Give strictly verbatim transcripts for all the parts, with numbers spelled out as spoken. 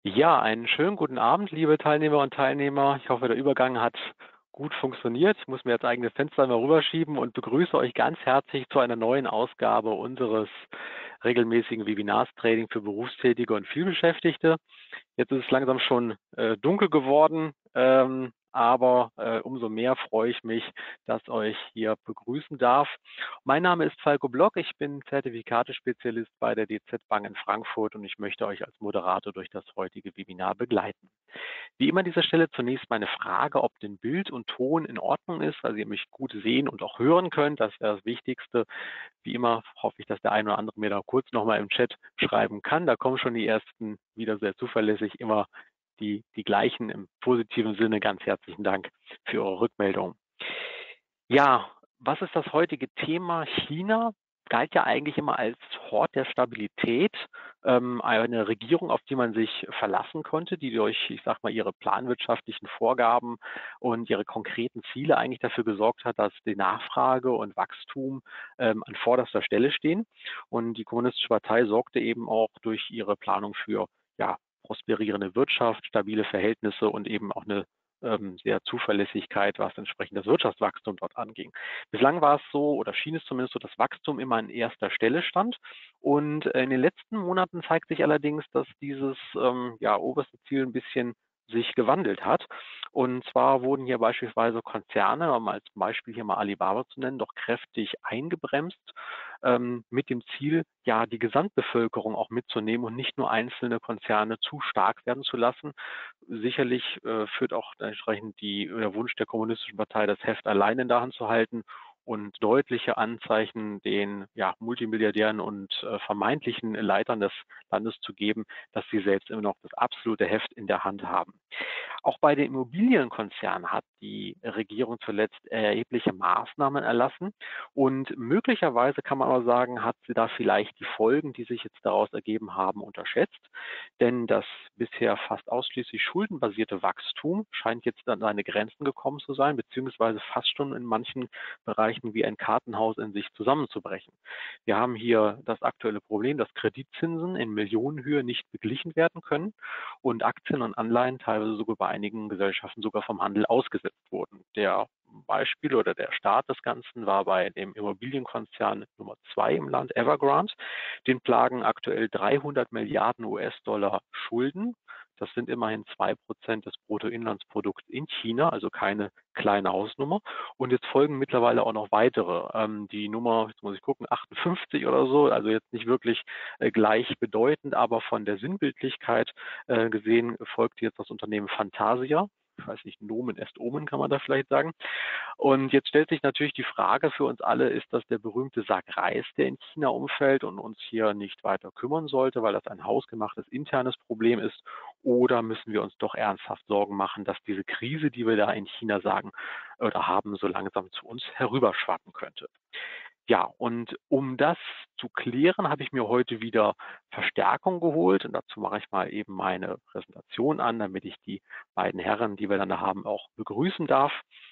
Ja, einen schönen guten Abend, liebe Teilnehmer und Teilnehmer. Ich hoffe, der Übergang hat gut funktioniert. Ich muss mir jetzt eigene Fenster mal rüberschieben und begrüße euch ganz herzlich zu einer neuen Ausgabe unseres regelmäßigen Webinarstraining für Berufstätige und Vielbeschäftigte. Jetzt ist es langsam schon äh, dunkel geworden, ähm, aber äh, umso mehr freue ich mich, dass euch hier begrüßen darf. Mein Name ist Falco Block, ich bin Zertifikatespezialist bei der D Z Bank in Frankfurt und ich möchte euch als Moderator durch das heutige Webinar begleiten. Wie immer an dieser Stelle zunächst meine Frage, ob denn Bild und Ton in Ordnung ist, also ihr mich gut sehen und auch hören könnt. Das wäre das Wichtigste. Wie immer hoffe ich, dass der eine oder andere mir da kurz nochmal im Chat schreiben kann. Da kommen schon die ersten wieder sehr zuverlässig, immer die, die gleichen im positiven Sinne. Ganz herzlichen Dank für eure Rückmeldung. Ja, was ist das heutige Thema? China galt ja eigentlich immer als Hort der Stabilität, ähm, eine Regierung, auf die man sich verlassen konnte, die durch, ich sag mal, ihre planwirtschaftlichen Vorgaben und ihre konkreten Ziele eigentlich dafür gesorgt hat, dass die Nachfrage und Wachstum ähm, an vorderster Stelle stehen. Und die Kommunistische Partei sorgte eben auch durch ihre Planung für ja, prosperierende Wirtschaft, stabile Verhältnisse und eben auch eine ähm, sehr Zuverlässigkeit, was entsprechend das Wirtschaftswachstum dort anging. Bislang war es so, oder schien es zumindest so, dass Wachstum immer an erster Stelle stand. Und in den letzten Monaten zeigt sich allerdings, dass dieses ähm, ja, oberste Ziel ein bisschen sich gewandelt hat. Und zwar wurden hier beispielsweise Konzerne, um als Beispiel hier mal Alibaba zu nennen, doch kräftig eingebremst, ähm, mit dem Ziel, ja, die Gesamtbevölkerung auch mitzunehmen und nicht nur einzelne Konzerne zu stark werden zu lassen. Sicherlich äh, führt auch entsprechend die, der Wunsch der Kommunistischen Partei, das Heft allein in der Hand zu halten und deutliche Anzeichen den ja, Multimilliardären und äh, vermeintlichen Leitern des Landes zu geben, dass sie selbst immer noch das absolute Heft in der Hand haben. Auch bei den Immobilienkonzernen hat die Regierung zuletzt erhebliche Maßnahmen erlassen und möglicherweise kann man aber sagen, hat sie da vielleicht die Folgen, die sich jetzt daraus ergeben haben, unterschätzt. Denn das bisher fast ausschließlich schuldenbasierte Wachstum scheint jetzt an seine Grenzen gekommen zu sein, beziehungsweise fast schon in manchen Bereichen wie ein Kartenhaus in sich zusammenzubrechen. Wir haben hier das aktuelle Problem, dass Kreditzinsen in Millionenhöhe nicht beglichen werden können und Aktien und Anleihen teilweise sogar bei einigen Gesellschaften sogar vom Handel ausgesetzt wurden. Der Beispiel oder der Start des Ganzen war bei dem Immobilienkonzern Nummer zwei im Land, Evergrande. Den plagen aktuell dreihundert Milliarden U S-Dollar Schulden. Das sind immerhin zwei Prozent des Bruttoinlandsprodukts in China, also keine kleine Hausnummer. Und jetzt folgen mittlerweile auch noch weitere. Ähm, die Nummer, jetzt muss ich gucken, achtundfünfzig oder so, also jetzt nicht wirklich äh, gleichbedeutend, aber von der Sinnbildlichkeit äh, gesehen folgt jetzt das Unternehmen Fantasia. Ich weiß nicht, Nomen est Omen kann man da vielleicht sagen. Und jetzt stellt sich natürlich die Frage für uns alle, ist das der berühmte Sack Reis, der in China umfällt und uns hier nicht weiter kümmern sollte, weil das ein hausgemachtes internes Problem ist? Oder müssen wir uns doch ernsthaft Sorgen machen, dass diese Krise, die wir da in China sagen oder haben, so langsam zu uns herüberschwappen könnte? Ja, und um das zu klären, habe ich mir heute wieder Verstärkung geholt und dazu mache ich mal eben meine Präsentation an, damit ich die beiden Herren, die wir dann da haben, auch begrüßen darf.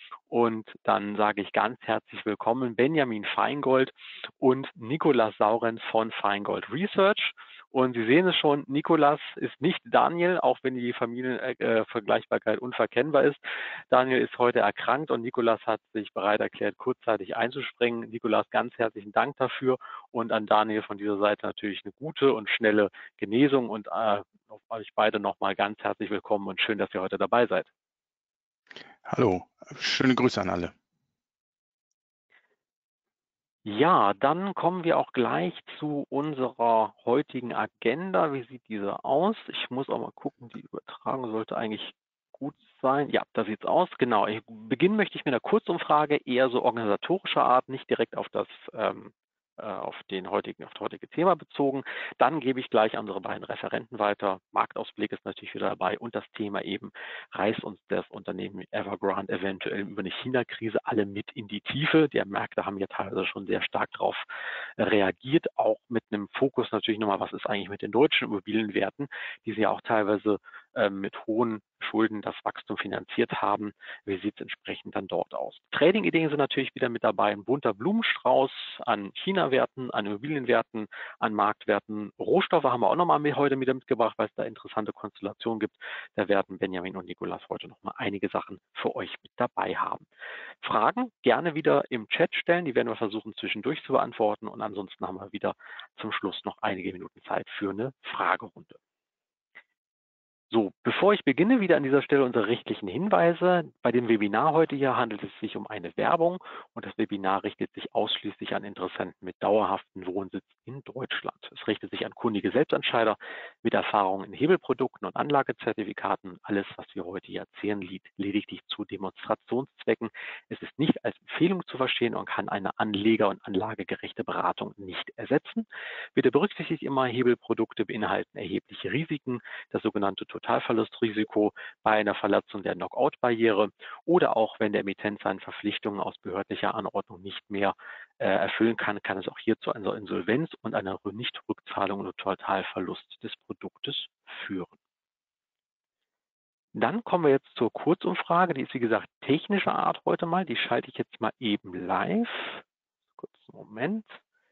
Und dann sage ich ganz herzlich willkommen Benjamin Feingold und Nicolas Saurenz von Feingold Research. Und Sie sehen es schon, Nicolas ist nicht Daniel, auch wenn die Familienvergleichbarkeit unverkennbar ist. Daniel ist heute erkrankt und Nicolas hat sich bereit erklärt, kurzzeitig einzuspringen. Nicolas, ganz herzlichen Dank dafür und an Daniel von dieser Seite natürlich eine gute und schnelle Genesung und äh, auf euch beide nochmal ganz herzlich willkommen und schön, dass ihr heute dabei seid. Hallo, schöne Grüße an alle. Ja, dann kommen wir auch gleich zu unserer heutigen Agenda. Wie sieht diese aus? Ich muss auch mal gucken, die Übertragung sollte eigentlich gut sein. Ja, da sieht es aus. Genau. Ich, beginnen möchte ich mit einer Kurzumfrage, eher so organisatorischer Art, nicht direkt auf das ähm, äh, auf den heutigen, auf das heutige Thema bezogen. Dann gebe ich gleich unsere beiden Referenten weiter. Marktausblick ist natürlich wieder dabei und das Thema eben, reißt uns das Unternehmen Evergrande eventuell über eine China-Krise alle mit in die Tiefe. Die Märkte haben ja teilweise schon sehr stark darauf reagiert, auch mit einem Fokus natürlich nochmal, was ist eigentlich mit den deutschen Immobilienwerten, die sie ja auch teilweise äh, mit hohen Schulden das Wachstum finanziert haben. Wie sieht es entsprechend dann dort aus? Trading-Ideen sind natürlich wieder mit dabei. Ein bunter Blumenstrauß an China-Werten, an Immobilienwerten, an Marktwerten. Rohstoffe haben wir auch nochmal mit, heute wieder mitgebracht, weil es da interessante Konstellationen gibt. Da werden Benjamin und Nikolas heute nochmal einige Sachen für euch mit dabei haben. Fragen gerne wieder im Chat stellen. Die werden wir versuchen zwischendurch zu beantworten. Und ansonsten haben wir wieder zum Schluss noch einige Minuten Zeit für eine Fragerunde. So, bevor ich beginne, wieder an dieser Stelle unsere rechtlichen Hinweise. Bei dem Webinar heute hier handelt es sich um eine Werbung und das Webinar richtet sich ausschließlich an Interessenten mit dauerhaftem Wohnsitz in Deutschland. Es richtet sich an kundige Selbstentscheider mit Erfahrung in Hebelprodukten und Anlagezertifikaten. Alles, was wir heute hier erzählen, liegt lediglich zu Demonstrationszwecken. Es ist nicht als Empfehlung zu verstehen und kann eine Anleger- und anlagegerechte Beratung nicht ersetzen. Bitte berücksichtigt immer, Hebelprodukte beinhalten erhebliche Risiken, das sogenannte Totalverlustrisiko bei einer Verletzung der Knockout-Barriere oder auch wenn der Emittent seine Verpflichtungen aus behördlicher Anordnung nicht mehr äh, erfüllen kann, kann es auch hier zu einer Insolvenz und einer Nichtrückzahlung oder Totalverlust des Produktes führen. Dann kommen wir jetzt zur Kurzumfrage. Die ist wie gesagt technischer Art heute mal. Die schalte ich jetzt mal eben live. Kurzen Moment.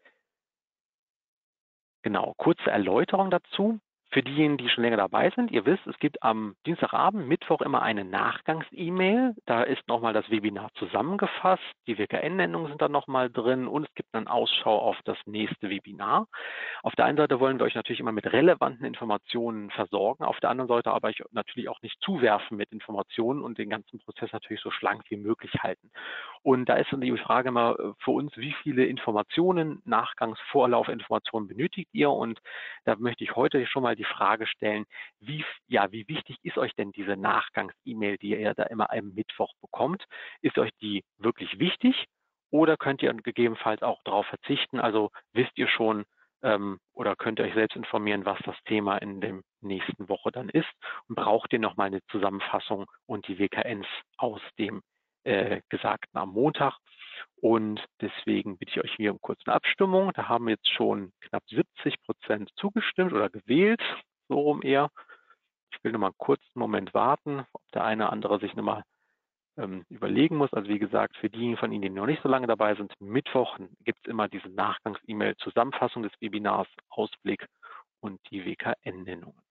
Genau, kurze Erläuterung dazu. Für diejenigen, die schon länger dabei sind, ihr wisst, es gibt am Dienstagabend, Mittwoch immer eine Nachgangs-E-Mail. Da ist nochmal das Webinar zusammengefasst. Die W K N-Nennungen sind da nochmal drin und es gibt einen Ausschau auf das nächste Webinar. Auf der einen Seite wollen wir euch natürlich immer mit relevanten Informationen versorgen, auf der anderen Seite aber euch natürlich auch nicht zuwerfen mit Informationen und den ganzen Prozess natürlich so schlank wie möglich halten. Und da ist dann die Frage immer für uns, wie viele Informationen, Nachgangsvorlaufinformationen benötigt ihr? Und da möchte ich heute schon mal die Frage stellen, wie, ja, wie wichtig ist euch denn diese Nachgangs-E-Mail, die ihr da immer am Mittwoch bekommt? Ist euch die wirklich wichtig oder könnt ihr gegebenenfalls auch darauf verzichten? Also wisst ihr schon ähm, oder könnt ihr euch selbst informieren, was das Thema in der nächsten Woche dann ist? Und braucht ihr nochmal eine Zusammenfassung und die W K Ns aus dem äh, Gesagten am Montag? Und deswegen bitte ich euch hier um kurze Abstimmung. Da haben jetzt schon knapp siebzig Prozent zugestimmt oder gewählt, so rum eher. Ich will noch mal einen kurzen Moment warten, ob der eine oder andere sich noch mal ähm, überlegen muss. Also wie gesagt, für diejenigen von Ihnen, die noch nicht so lange dabei sind, Mittwoch gibt es immer diese Nachgangs-E-Mail, Zusammenfassung des Webinars, Ausblick und die W K N-Nennungen.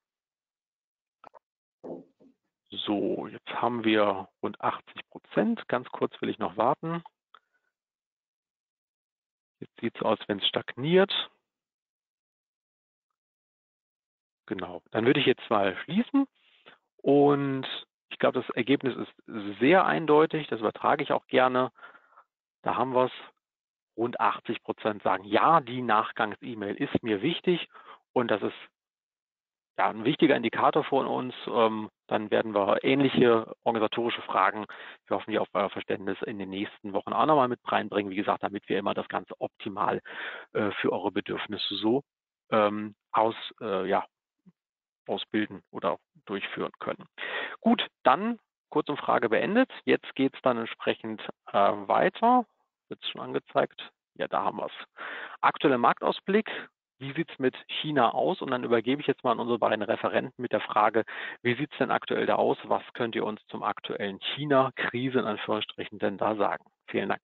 So, jetzt haben wir rund achtzig Prozent. Ganz kurz will ich noch warten. Jetzt sieht es aus, wenn es stagniert. Genau, dann würde ich jetzt mal schließen und ich glaube, das Ergebnis ist sehr eindeutig, das übertrage ich auch gerne. Da haben wir es, rund achtzig Prozent sagen, ja, die Nachgangs-E-Mail ist mir wichtig und das ist ja ein wichtiger Indikator von uns. Ähm, dann werden wir ähnliche organisatorische Fragen, wir hoffen hier auf euer Verständnis, in den nächsten Wochen auch nochmal mit reinbringen, wie gesagt, damit wir immer das Ganze optimal äh, für eure Bedürfnisse so ähm, aus, äh, ja, ausbilden oder durchführen können. Gut, dann Kurzumfrage beendet. Jetzt geht es dann entsprechend äh, weiter. Wird es schon angezeigt? Ja, da haben wir es. Aktueller Marktausblick. Wie sieht es mit China aus? Und dann übergebe ich jetzt mal an unsere beiden Referenten mit der Frage, wie sieht es denn aktuell da aus? Was könnt ihr uns zum aktuellen China-Krise in Anführungsstrichen denn da sagen? Vielen Dank.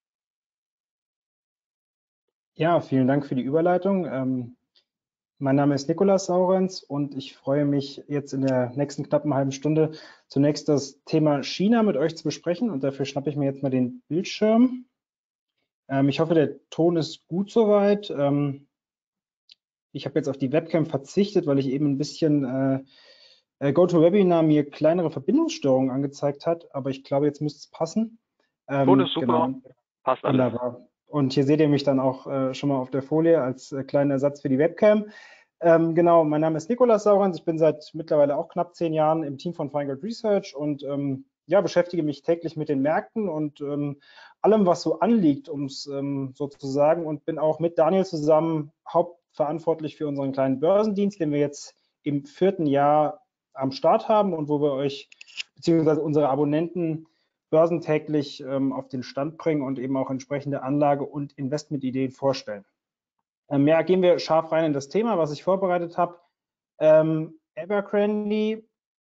Ja, vielen Dank für die Überleitung. Ähm, mein Name ist Nikolas Saurenz und ich freue mich jetzt in der nächsten knappen halben Stunde zunächst das Thema China mit euch zu besprechen und dafür schnappe ich mir jetzt mal den Bildschirm. Ähm, ich hoffe, der Ton ist gut soweit. Ähm, ich habe jetzt auf die Webcam verzichtet, weil ich eben ein bisschen äh, äh, GoToWebinar mir kleinere Verbindungsstörungen angezeigt hat, aber ich glaube, jetzt müsste es passen. Ähm, Ton ist super, genau. passt alles. Wunderbar. Und hier seht ihr mich dann auch äh, schon mal auf der Folie als äh, kleinen Ersatz für die Webcam. Ähm, genau, mein Name ist Nikolas Saurenz. Ich bin seit mittlerweile auch knapp zehn Jahren im Team von Feingold Research und ähm, ja, beschäftige mich täglich mit den Märkten und ähm, allem, was so anliegt, um es ähm, so zu sagen. Und bin auch mit Daniel zusammen hauptverantwortlich für unseren kleinen Börsendienst, den wir jetzt im vierten Jahr am Start haben und wo wir euch beziehungsweise unsere Abonnenten börsentäglich ähm, auf den Stand bringen und eben auch entsprechende Anlage- und Investmentideen vorstellen. Ähm, ja, gehen wir scharf rein in das Thema, was ich vorbereitet habe. Ähm, Abercrombie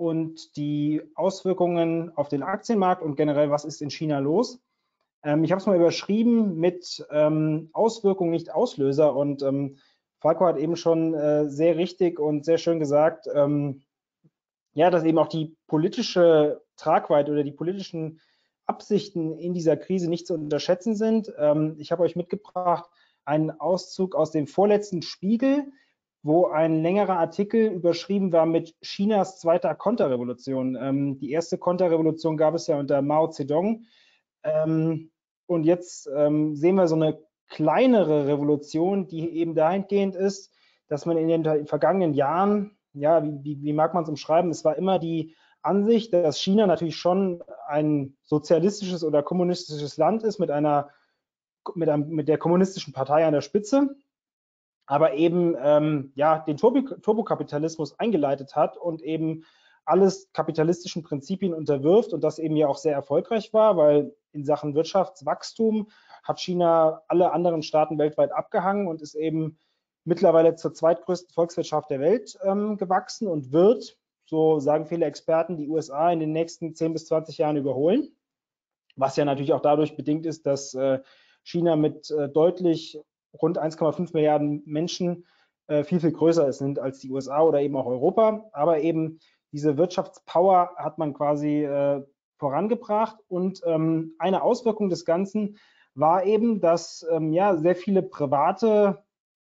und die Auswirkungen auf den Aktienmarkt und generell, was ist in China los. Ähm, ich habe es mal überschrieben mit ähm, Auswirkungen, nicht Auslöser. Und ähm, Falco hat eben schon äh, sehr richtig und sehr schön gesagt, ähm, ja, dass eben auch die politische Tragweite oder die politischen Absichten in dieser Krise nicht zu unterschätzen sind. Ähm, ich habe euch mitgebracht einen Auszug aus dem vorletzten Spiegel, wo ein längerer Artikel überschrieben war mit Chinas zweiter Konterrevolution. Ähm, die erste Konterrevolution gab es ja unter Mao Zedong. Ähm, und jetzt ähm, sehen wir so eine kleinere Revolution, die eben dahingehend ist, dass man in den vergangenen Jahren, ja, wie, wie, wie mag man es umschreiben, es war immer die Ansicht, dass China natürlich schon ein sozialistisches oder kommunistisches Land ist mit einer mit, einem, mit der kommunistischen Partei an der Spitze, aber eben ähm, ja, den Turbo Turbokapitalismus eingeleitet hat und eben alles kapitalistischen Prinzipien unterwirft und das eben ja auch sehr erfolgreich war, weil in Sachen Wirtschaftswachstum hat China alle anderen Staaten weltweit abgehangen und ist eben mittlerweile zur zweitgrößten Volkswirtschaft der Welt ähm, gewachsen und wird, so sagen viele Experten, die U S A in den nächsten zehn bis zwanzig Jahren überholen, was ja natürlich auch dadurch bedingt ist, dass äh, China mit äh, deutlich rund eins Komma fünf Milliarden Menschen äh, viel, viel größer sind als die U S A oder eben auch Europa. Aber eben diese Wirtschaftspower hat man quasi äh, vorangebracht. Und ähm, eine Auswirkung des Ganzen war eben, dass ähm, ja, sehr viele private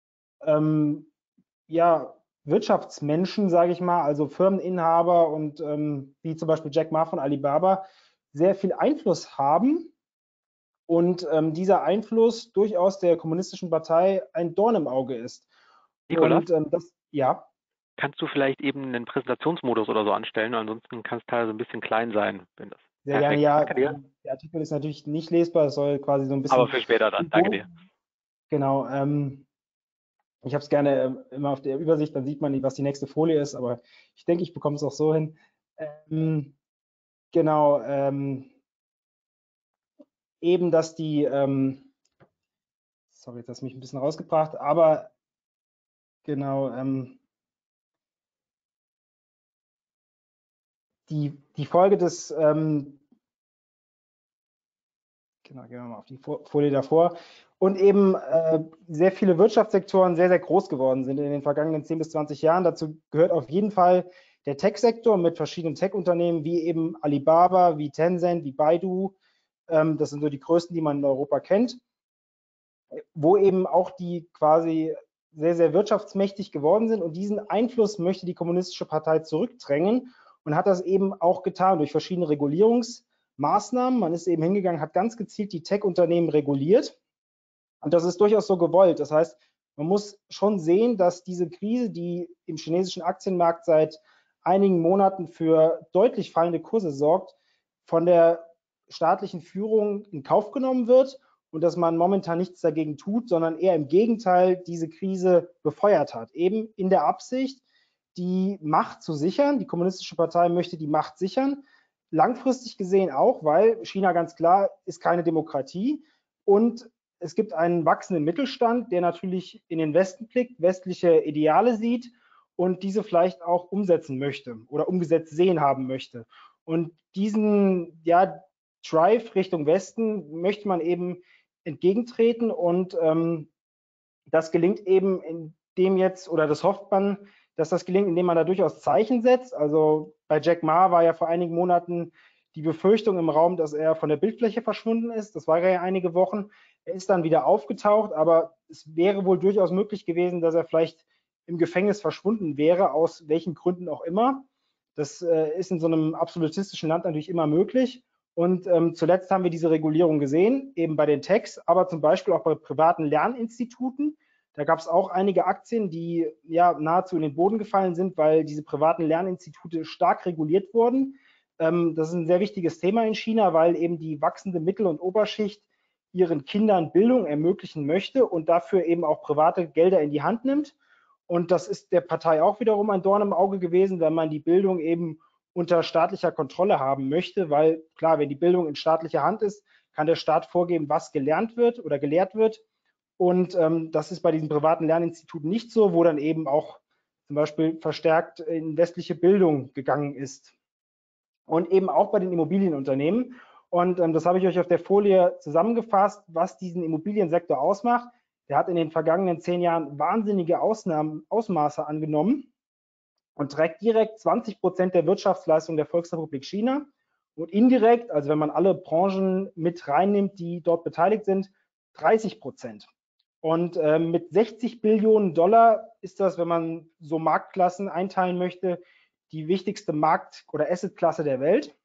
ähm, ja, Wirtschaftsmenschen, sage ich mal, also Firmeninhaber und ähm, wie zum Beispiel Jack Ma von Alibaba, sehr viel Einfluss haben und ähm, dieser Einfluss durchaus der kommunistischen Partei ein Dorn im Auge ist. Nikolas, Und ähm, das, ja. kannst du vielleicht eben einen Präsentationsmodus oder so anstellen? Ansonsten kann es teilweise ein bisschen klein sein, wenn das. Sehr gerne, Perfekt, ja. danke dir. Der Artikel ist natürlich nicht lesbar, es soll quasi so ein bisschen. Aber für später dann, danke dir. Genau. Ähm, ich habe es gerne äh, immer auf der Übersicht, dann sieht man, was die nächste Folie ist, aber ich denke, ich bekomme es auch so hin. Ähm, genau. Ähm, eben, dass die, ähm, sorry, jetzt hast du mich ein bisschen rausgebracht, aber genau, ähm, die, die Folge des, ähm, genau, gehen wir mal auf die Folie davor, und eben äh, sehr viele Wirtschaftssektoren sehr, sehr groß geworden sind in den vergangenen zehn bis zwanzig Jahren. Dazu gehört auf jeden Fall der Tech-Sektor mit verschiedenen Tech-Unternehmen wie eben Alibaba, wie Tencent, wie Baidu. Ähm, das sind so die größten, die man in Europa kennt, wo eben auch die quasi sehr, sehr wirtschaftsmächtig geworden sind. Und diesen Einfluss möchte die Kommunistische Partei zurückdrängen und hat das eben auch getan durch verschiedene Regulierungsmaßnahmen. Man ist eben hingegangen, hat ganz gezielt die Tech-Unternehmen reguliert. Und das ist durchaus so gewollt. Das heißt, man muss schon sehen, dass diese Krise, die im chinesischen Aktienmarkt seit einigen Monaten für deutlich fallende Kurse sorgt, von der staatlichen Führung in Kauf genommen wird und dass man momentan nichts dagegen tut, sondern eher im Gegenteil diese Krise befeuert hat. Eben in der Absicht, die Macht zu sichern. Die Kommunistische Partei möchte die Macht sichern. Langfristig gesehen auch, weil China ganz klar ist keine Demokratie und es gibt einen wachsenden Mittelstand, der natürlich in den Westen blickt, westliche Ideale sieht und diese vielleicht auch umsetzen möchte oder umgesetzt sehen haben möchte. Und diesen ja, Drive Richtung Westen möchte man eben entgegentreten und ähm, das gelingt eben, indem jetzt, oder das hofft man, dass das gelingt, indem man da durchaus Zeichen setzt. Also bei Jack Ma war ja vor einigen Monaten die Befürchtung im Raum, dass er von der Bildfläche verschwunden ist. Das war ja einige Wochen. Er ist dann wieder aufgetaucht, aber es wäre wohl durchaus möglich gewesen, dass er vielleicht im Gefängnis verschwunden wäre, aus welchen Gründen auch immer. Das äh, ist in so einem absolutistischen Land natürlich immer möglich. Und ähm, zuletzt haben wir diese Regulierung gesehen, eben bei den Techs, aber zum Beispiel auch bei privaten Lerninstituten. Da gab es auch einige Aktien, die ja nahezu in den Boden gefallen sind, weil diese privaten Lerninstitute stark reguliert wurden. Ähm, das ist ein sehr wichtiges Thema in China, weil eben die wachsende Mittel- und Oberschicht ihren Kindern Bildung ermöglichen möchte und dafür eben auch private Gelder in die Hand nimmt. Und das ist der Partei auch wiederum ein Dorn im Auge gewesen, wenn man die Bildung eben unter staatlicher Kontrolle haben möchte, weil klar, wenn die Bildung in staatlicher Hand ist, kann der Staat vorgeben, was gelernt wird oder gelehrt wird. Und ähm, das ist bei diesen privaten Lerninstituten nicht so, wo dann eben auch zum Beispiel verstärkt in westliche Bildung gegangen ist. Und eben auch bei den Immobilienunternehmen. Und ähm, das habe ich euch auf der Folie zusammengefasst, was diesen Immobiliensektor ausmacht. Der hat in den vergangenen zehn Jahren wahnsinnige Ausnahmen, Ausmaße angenommen und trägt direkt zwanzig Prozent der Wirtschaftsleistung der Volksrepublik China und indirekt, also wenn man alle Branchen mit reinnimmt, die dort beteiligt sind, dreißig Prozent. Und äh, mit sechzig Billionen Dollar ist das, wenn man so Marktklassen einteilen möchte, die wichtigste Markt- oder Assetklasse der Welt.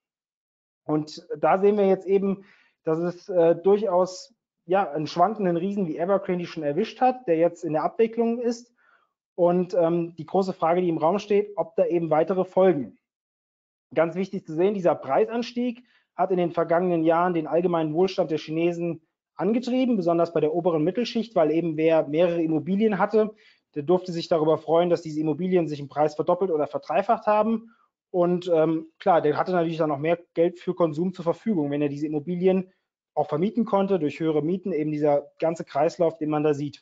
Und da sehen wir jetzt eben, dass es äh, durchaus ja, einen schwankenden Riesen wie Evergrande schon erwischt hat, der jetzt in der Abwicklung ist. Und ähm, die große Frage, die im Raum steht, ob da eben weitere folgen. Ganz wichtig zu sehen, dieser Preisanstieg hat in den vergangenen Jahren den allgemeinen Wohlstand der Chinesen angetrieben, besonders bei der oberen Mittelschicht, weil eben wer mehrere Immobilien hatte, der durfte sich darüber freuen, dass diese Immobilien sich im Preis verdoppelt oder verdreifacht haben. Und ähm, klar, der hatte natürlich dann noch mehr Geld für Konsum zur Verfügung, wenn er diese Immobilien auch vermieten konnte durch höhere Mieten, eben dieser ganze Kreislauf, den man da sieht.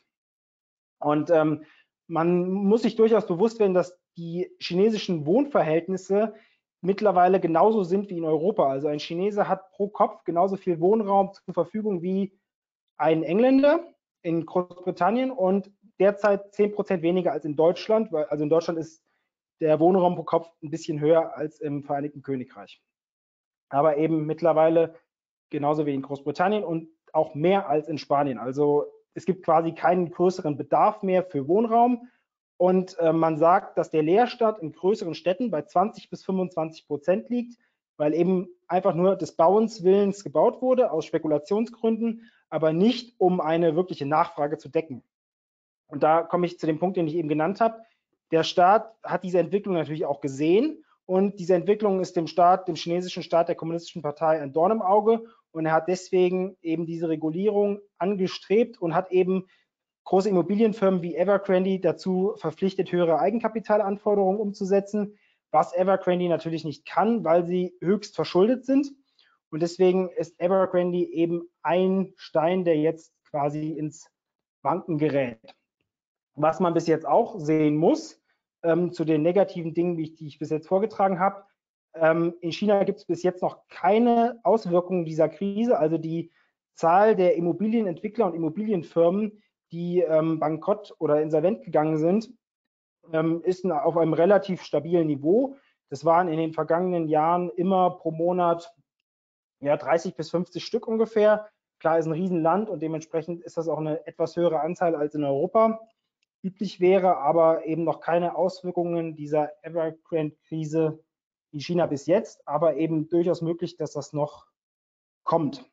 Und ähm, man muss sich durchaus bewusst werden, dass die chinesischen Wohnverhältnisse mittlerweile genauso sind wie in Europa. Also ein Chinese hat pro Kopf genauso viel Wohnraum zur Verfügung wie ein Engländer in Großbritannien und derzeit zehn Prozent weniger als in Deutschland, weil also in Deutschland ist der Wohnraum pro Kopf ein bisschen höher als im Vereinigten Königreich. Aber eben mittlerweile genauso wie in Großbritannien und auch mehr als in Spanien. Also es gibt quasi keinen größeren Bedarf mehr für Wohnraum. Und äh, man sagt, dass der Leerstand in größeren Städten bei zwanzig bis fünfundzwanzig Prozent liegt, weil eben einfach nur des Bauens Willens gebaut wurde, aus Spekulationsgründen, aber nicht, um eine wirkliche Nachfrage zu decken. Und da komme ich zu dem Punkt, den ich eben genannt habe. Der Staat hat diese Entwicklung natürlich auch gesehen und diese Entwicklung ist dem Staat, dem chinesischen Staat der Kommunistischen Partei ein Dorn im Auge und er hat deswegen eben diese Regulierung angestrebt und hat eben große Immobilienfirmen wie Evergrande dazu verpflichtet, höhere Eigenkapitalanforderungen umzusetzen, was Evergrande natürlich nicht kann, weil sie höchst verschuldet sind. Und deswegen ist Evergrande eben ein Stein, der jetzt quasi ins Wanken gerät. Was man bis jetzt auch sehen muss, ähm, zu den negativen Dingen, die ich, die ich bis jetzt vorgetragen habe, ähm, in China gibt es bis jetzt noch keine Auswirkungen dieser Krise. Also die Zahl der Immobilienentwickler und Immobilienfirmen, die ähm, bankrott oder insolvent gegangen sind, ähm, ist auf einem relativ stabilen Niveau. Das waren in den vergangenen Jahren immer pro Monat ja, dreißig bis fünfzig Stück ungefähr. Klar, ist ein Riesenland und dementsprechend ist das auch eine etwas höhere Anzahl als in Europa üblich wäre, aber eben noch keine Auswirkungen dieser Evergrande-Krise in China bis jetzt, aber eben durchaus möglich, dass das noch kommt.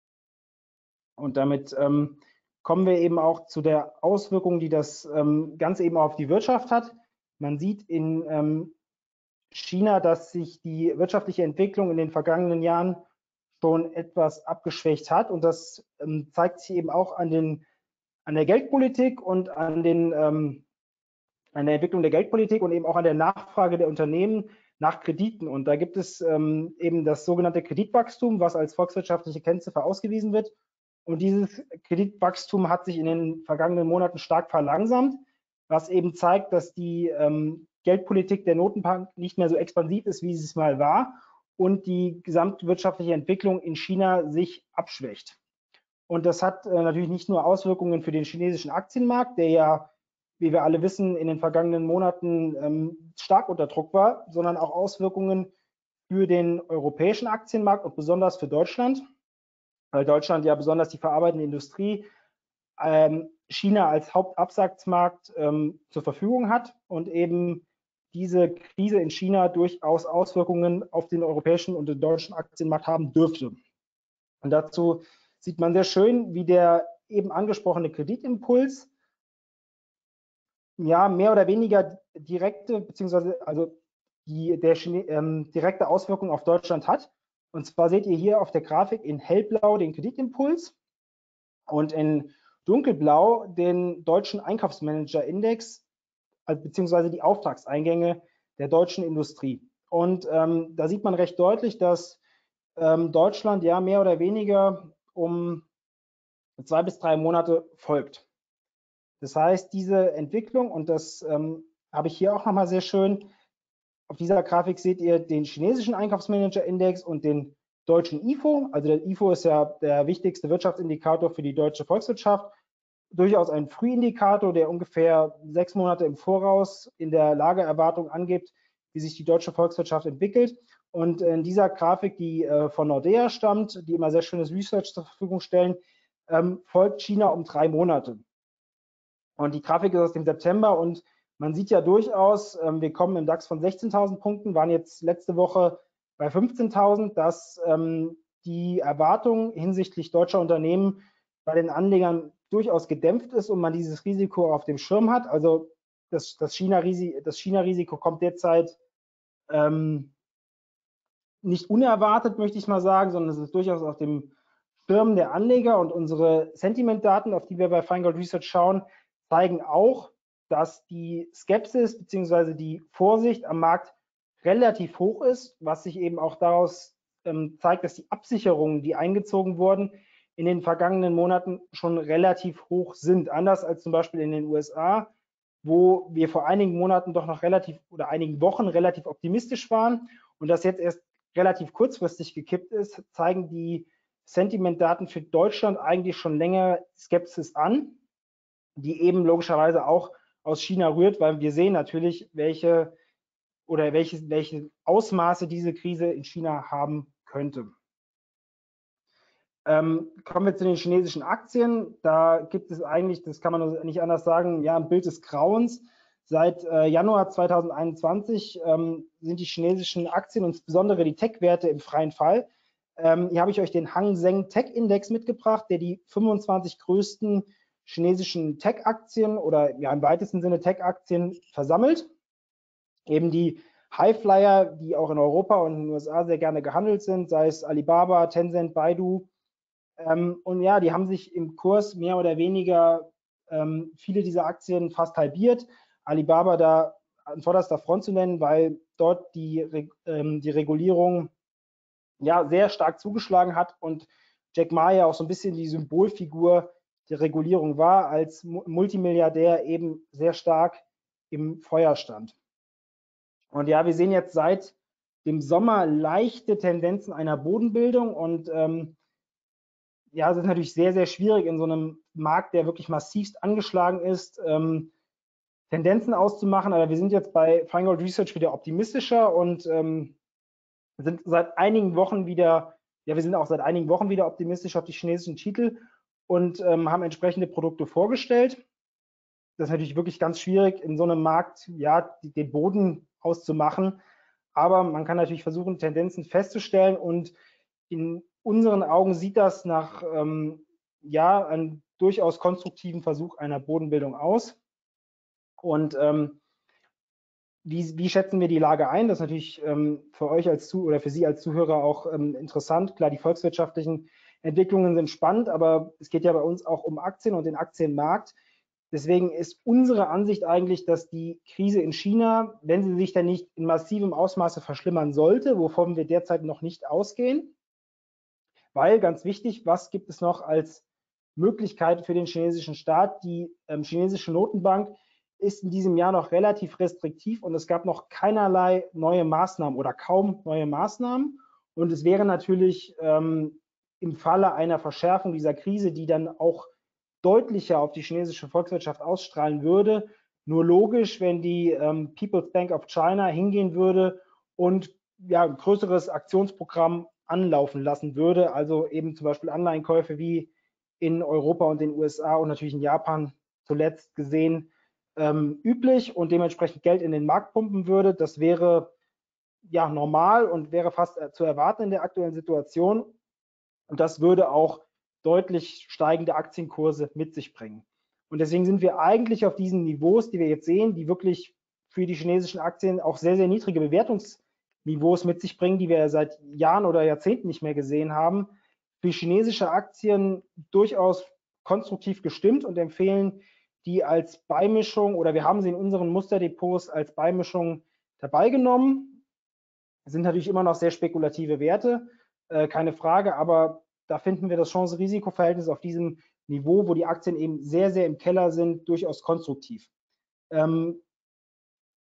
Und damit ähm, kommen wir eben auch zu der Auswirkung, die das ähm, Ganze eben auf die Wirtschaft hat. Man sieht in ähm, China, dass sich die wirtschaftliche Entwicklung in den vergangenen Jahren schon etwas abgeschwächt hat und das ähm, zeigt sich eben auch an den an der Geldpolitik und an, den, ähm, an der Entwicklung der Geldpolitik und eben auch an der Nachfrage der Unternehmen nach Krediten. Und da gibt es ähm, eben das sogenannte Kreditwachstum, was als volkswirtschaftliche Kennziffer ausgewiesen wird. Und dieses Kreditwachstum hat sich in den vergangenen Monaten stark verlangsamt, was eben zeigt, dass die ähm, Geldpolitik der Notenbank nicht mehr so expansiv ist, wie sie es mal war und die gesamtwirtschaftliche Entwicklung in China sich abschwächt. Und das hat äh, natürlich nicht nur Auswirkungen für den chinesischen Aktienmarkt, der ja, wie wir alle wissen, in den vergangenen Monaten ähm, stark unter Druck war, sondern auch Auswirkungen für den europäischen Aktienmarkt und besonders für Deutschland, weil Deutschland ja besonders die verarbeitende Industrie ähm, China als Hauptabsatzmarkt ähm, zur Verfügung hat und eben diese Krise in China durchaus Auswirkungen auf den europäischen und den deutschen Aktienmarkt haben dürfte. Und dazu sieht man sehr schön, wie der eben angesprochene Kreditimpuls ja mehr oder weniger direkte beziehungsweise also die der ähm, direkte Auswirkung auf Deutschland hat. Und zwar seht ihr hier auf der Grafik in hellblau den Kreditimpuls und in dunkelblau den deutschen Einkaufsmanager-Index beziehungsweise die Auftragseingänge der deutschen Industrie. Und ähm, da sieht man recht deutlich, dass ähm, Deutschland ja mehr oder weniger um zwei bis drei Monate folgt. Das heißt, diese Entwicklung, und das ähm, habe ich hier auch nochmal sehr schön. Auf dieser Grafik seht ihr den chinesischen Einkaufsmanager-Index und den deutschen I F O. Also der I F O ist ja der wichtigste Wirtschaftsindikator für die deutsche Volkswirtschaft. Durchaus ein Frühindikator, der ungefähr sechs Monate im Voraus in der Lageerwartung angibt, wie sich die deutsche Volkswirtschaft entwickelt. Und in dieser Grafik, die äh, von Nordea stammt, die immer sehr schönes Research zur Verfügung stellen, ähm, folgt China um drei Monate. Und die Grafik ist aus dem September und man sieht ja durchaus, ähm, wir kommen im DAX von sechzehntausend Punkten, waren jetzt letzte Woche bei fünfzehntausend, dass ähm, die Erwartung hinsichtlich deutscher Unternehmen bei den Anlegern durchaus gedämpft ist und man dieses Risiko auf dem Schirm hat. Also das, das China-Risiko das China-Risiko kommt derzeit ähm, nicht unerwartet, möchte ich mal sagen, sondern es ist durchaus auf dem Schirm der Anleger und unsere Sentiment-Daten, auf die wir bei Feingold Research schauen, zeigen auch, dass die Skepsis bzw. die Vorsicht am Markt relativ hoch ist, was sich eben auch daraus ähm, zeigt, dass die Absicherungen, die eingezogen wurden, in den vergangenen Monaten schon relativ hoch sind. Anders als zum Beispiel in den U S A, wo wir vor einigen Monaten doch noch relativ oder einigen Wochen relativ optimistisch waren und das jetzt erst relativ kurzfristig gekippt ist, zeigen die Sentiment-Daten für Deutschland eigentlich schon länger Skepsis an, die eben logischerweise auch aus China rührt, weil wir sehen natürlich, welche oder welche, welche Ausmaße diese Krise in China haben könnte. Ähm, kommen wir zu den chinesischen Aktien. Da gibt es eigentlich, das kann man nicht anders sagen, ja, ein Bild des Grauens. Seit äh, Januar zweitausendeinundzwanzig ähm, sind die chinesischen Aktien, insbesondere die Tech-Werte, im freien Fall. Ähm, hier habe ich euch den Hang Seng Tech Index mitgebracht, der die fünfundzwanzig größten chinesischen Tech-Aktien oder ja im weitesten Sinne Tech-Aktien versammelt. Eben die Highflyer, die auch in Europa und in den U S A sehr gerne gehandelt sind, sei es Alibaba, Tencent, Baidu. Ähm, und ja, die haben sich im Kurs mehr oder weniger ähm, viele dieser Aktien fast halbiert. Alibaba da an vorderster Front zu nennen, weil dort die, ähm, die Regulierung ja sehr stark zugeschlagen hat und Jack Ma ja auch so ein bisschen die Symbolfigur der Regulierung war, als Multimilliardär eben sehr stark im Feuer stand. Und ja, wir sehen jetzt seit dem Sommer leichte Tendenzen einer Bodenbildung und ähm, ja, es ist natürlich sehr, sehr schwierig in so einem Markt, der wirklich massivst angeschlagen ist, ähm, Tendenzen auszumachen. Aber wir sind jetzt bei Feingold Research wieder optimistischer und ähm, sind seit einigen Wochen wieder, ja, wir sind auch seit einigen Wochen wieder optimistisch auf die chinesischen Titel und ähm, haben entsprechende Produkte vorgestellt. Das ist natürlich wirklich ganz schwierig, in so einem Markt ja den Boden auszumachen. Aber man kann natürlich versuchen, Tendenzen festzustellen und in unseren Augen sieht das nach ähm, ja, einem durchaus konstruktiven Versuch einer Bodenbildung aus. Und ähm, wie, wie schätzen wir die Lage ein? Das ist natürlich ähm, für euch als Zu- oder für Sie als Zuhörer auch ähm, interessant. Klar, die volkswirtschaftlichen Entwicklungen sind spannend, aber es geht ja bei uns auch um Aktien und den Aktienmarkt. Deswegen ist unsere Ansicht eigentlich, dass die Krise in China, wenn sie sich dann nicht in massivem Ausmaße verschlimmern sollte, wovon wir derzeit noch nicht ausgehen, weil ganz wichtig, was gibt es noch als Möglichkeit für den chinesischen Staat? Die ähm, chinesische Notenbank ist in diesem Jahr noch relativ restriktiv und es gab noch keinerlei neue Maßnahmen oder kaum neue Maßnahmen. Und es wäre natürlich ähm, im Falle einer Verschärfung dieser Krise, die dann auch deutlicher auf die chinesische Volkswirtschaft ausstrahlen würde, nur logisch, wenn die ähm, People's Bank of China hingehen würde und ja, ein größeres Aktionsprogramm anlaufen lassen würde, also eben zum Beispiel Anleihenkäufe wie in Europa und den U S A und natürlich in Japan zuletzt gesehen ähm, üblich und dementsprechend Geld in den Markt pumpen würde. Das wäre ja normal und wäre fast zu erwarten in der aktuellen Situation. Und das würde auch deutlich steigende Aktienkurse mit sich bringen. Und deswegen sind wir eigentlich auf diesen Niveaus, die wir jetzt sehen, die wirklich für die chinesischen Aktien auch sehr, sehr niedrige Bewertungsniveaus mit sich bringen, die wir seit Jahren oder Jahrzehnten nicht mehr gesehen haben, für chinesische Aktien durchaus konstruktiv gestimmt und empfehlen die als Beimischung oder wir haben sie in unseren Musterdepots als Beimischung dabei genommen. Das sind natürlich immer noch sehr spekulative Werte, äh, keine Frage, aber da finden wir das Chance-Risiko-Verhältnis auf diesem Niveau, wo die Aktien eben sehr, sehr im Keller sind, durchaus konstruktiv. Ähm,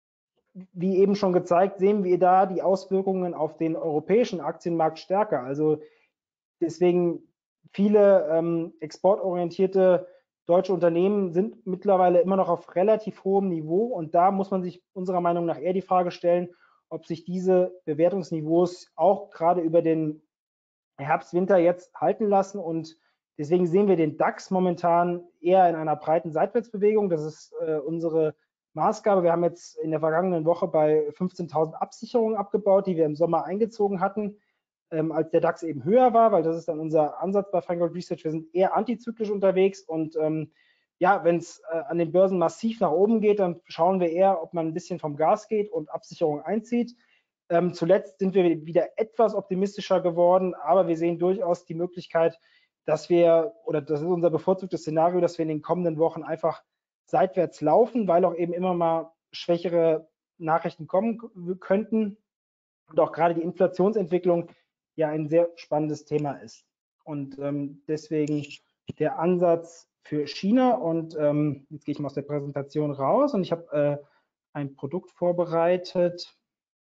wie eben schon gezeigt, sehen wir da die Auswirkungen auf den europäischen Aktienmarkt stärker. Also deswegen viele ähm, exportorientierte deutsche Unternehmen sind mittlerweile immer noch auf relativ hohem Niveau und da muss man sich unserer Meinung nach eher die Frage stellen, ob sich diese Bewertungsniveaus auch gerade über den Herbst, Winter jetzt halten lassen und deswegen sehen wir den DAX momentan eher in einer breiten Seitwärtsbewegung. Das ist äh, unsere Maßgabe. Wir haben jetzt in der vergangenen Woche bei fünfzehntausend Absicherungen abgebaut, die wir im Sommer eingezogen hatten, ähm, als der DAX eben höher war, weil das ist dann unser Ansatz bei Feingold Research. Wir sind eher antizyklisch unterwegs und ähm, ja, wenn es äh, an den Börsen massiv nach oben geht, dann schauen wir eher, ob man ein bisschen vom Gas geht und Absicherungen einzieht. Ähm, zuletzt sind wir wieder etwas optimistischer geworden, aber wir sehen durchaus die Möglichkeit, dass wir, oder das ist unser bevorzugtes Szenario, dass wir in den kommenden Wochen einfach seitwärts laufen, weil auch eben immer mal schwächere Nachrichten kommen könnten und auch gerade die Inflationsentwicklung ja ein sehr spannendes Thema ist. Und ähm, deswegen der Ansatz für China und ähm, jetzt gehe ich mal aus der Präsentation raus und ich habe äh, ein Produkt vorbereitet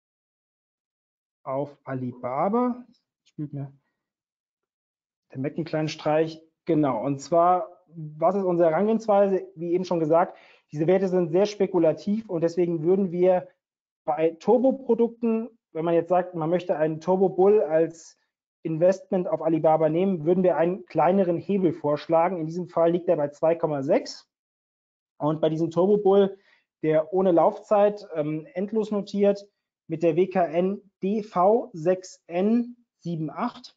auf Alibaba. Spielt mir der Mac einen kleinen Streich. Genau, und zwar, was ist unsere Herangehensweise? Wie eben schon gesagt, diese Werte sind sehr spekulativ und deswegen würden wir bei Turbo-Produkten, wenn man jetzt sagt, man möchte einen Turbo Bull als Investment auf Alibaba nehmen, würden wir einen kleineren Hebel vorschlagen. In diesem Fall liegt er bei zwei Komma sechs. Und bei diesem Turbo Bull, der ohne Laufzeit ähm, endlos notiert, mit der W K N D V sechs N acht.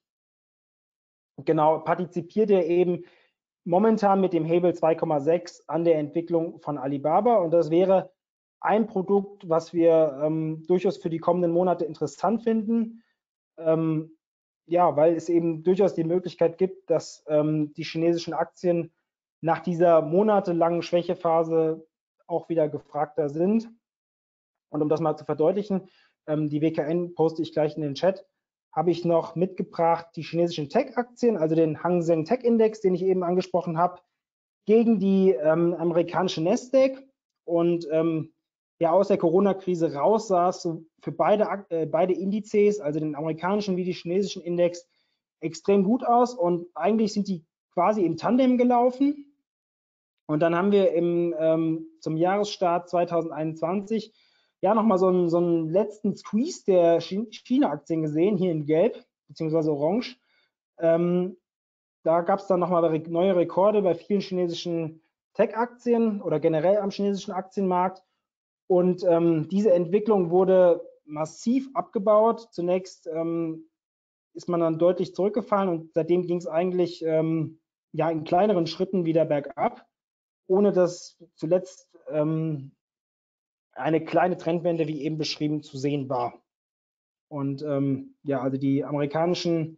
Genau, partizipiert er eben momentan mit dem Hebel zwei Komma sechs an der Entwicklung von Alibaba. Und das wäre ein Produkt, was wir ähm, durchaus für die kommenden Monate interessant finden. Ähm, ja, weil es eben durchaus die Möglichkeit gibt, dass ähm, die chinesischen Aktien nach dieser monatelangen Schwächephase auch wieder gefragter sind. Und um das mal zu verdeutlichen, ähm, die W K N poste ich gleich in den Chat, habe ich noch mitgebracht die chinesischen Tech-Aktien, also den Hang Seng Tech-Index, den ich eben angesprochen habe, gegen die ähm, amerikanische Nasdaq. Und ähm, ja, aus der Corona-Krise raus sah es so für beide, äh, beide Indizes, also den amerikanischen wie die chinesischen Index, extrem gut aus. Und eigentlich sind die quasi im Tandem gelaufen. Und dann haben wir im, ähm, zum Jahresstart zweitausendeinundzwanzig ja nochmal so einen, so einen letzten Squeeze der China-Aktien gesehen, hier in Gelb beziehungsweise Orange. Ähm, da gab es dann nochmal neue Rekorde bei vielen chinesischen Tech-Aktien oder generell am chinesischen Aktienmarkt. Und ähm, diese Entwicklung wurde massiv abgebaut. Zunächst ähm, ist man dann deutlich zurückgefallen und seitdem ging es eigentlich ähm, ja in kleineren Schritten wieder bergab, ohne dass zuletzt ähm, eine kleine Trendwende, wie eben beschrieben, zu sehen war. Und ähm, ja, also die amerikanischen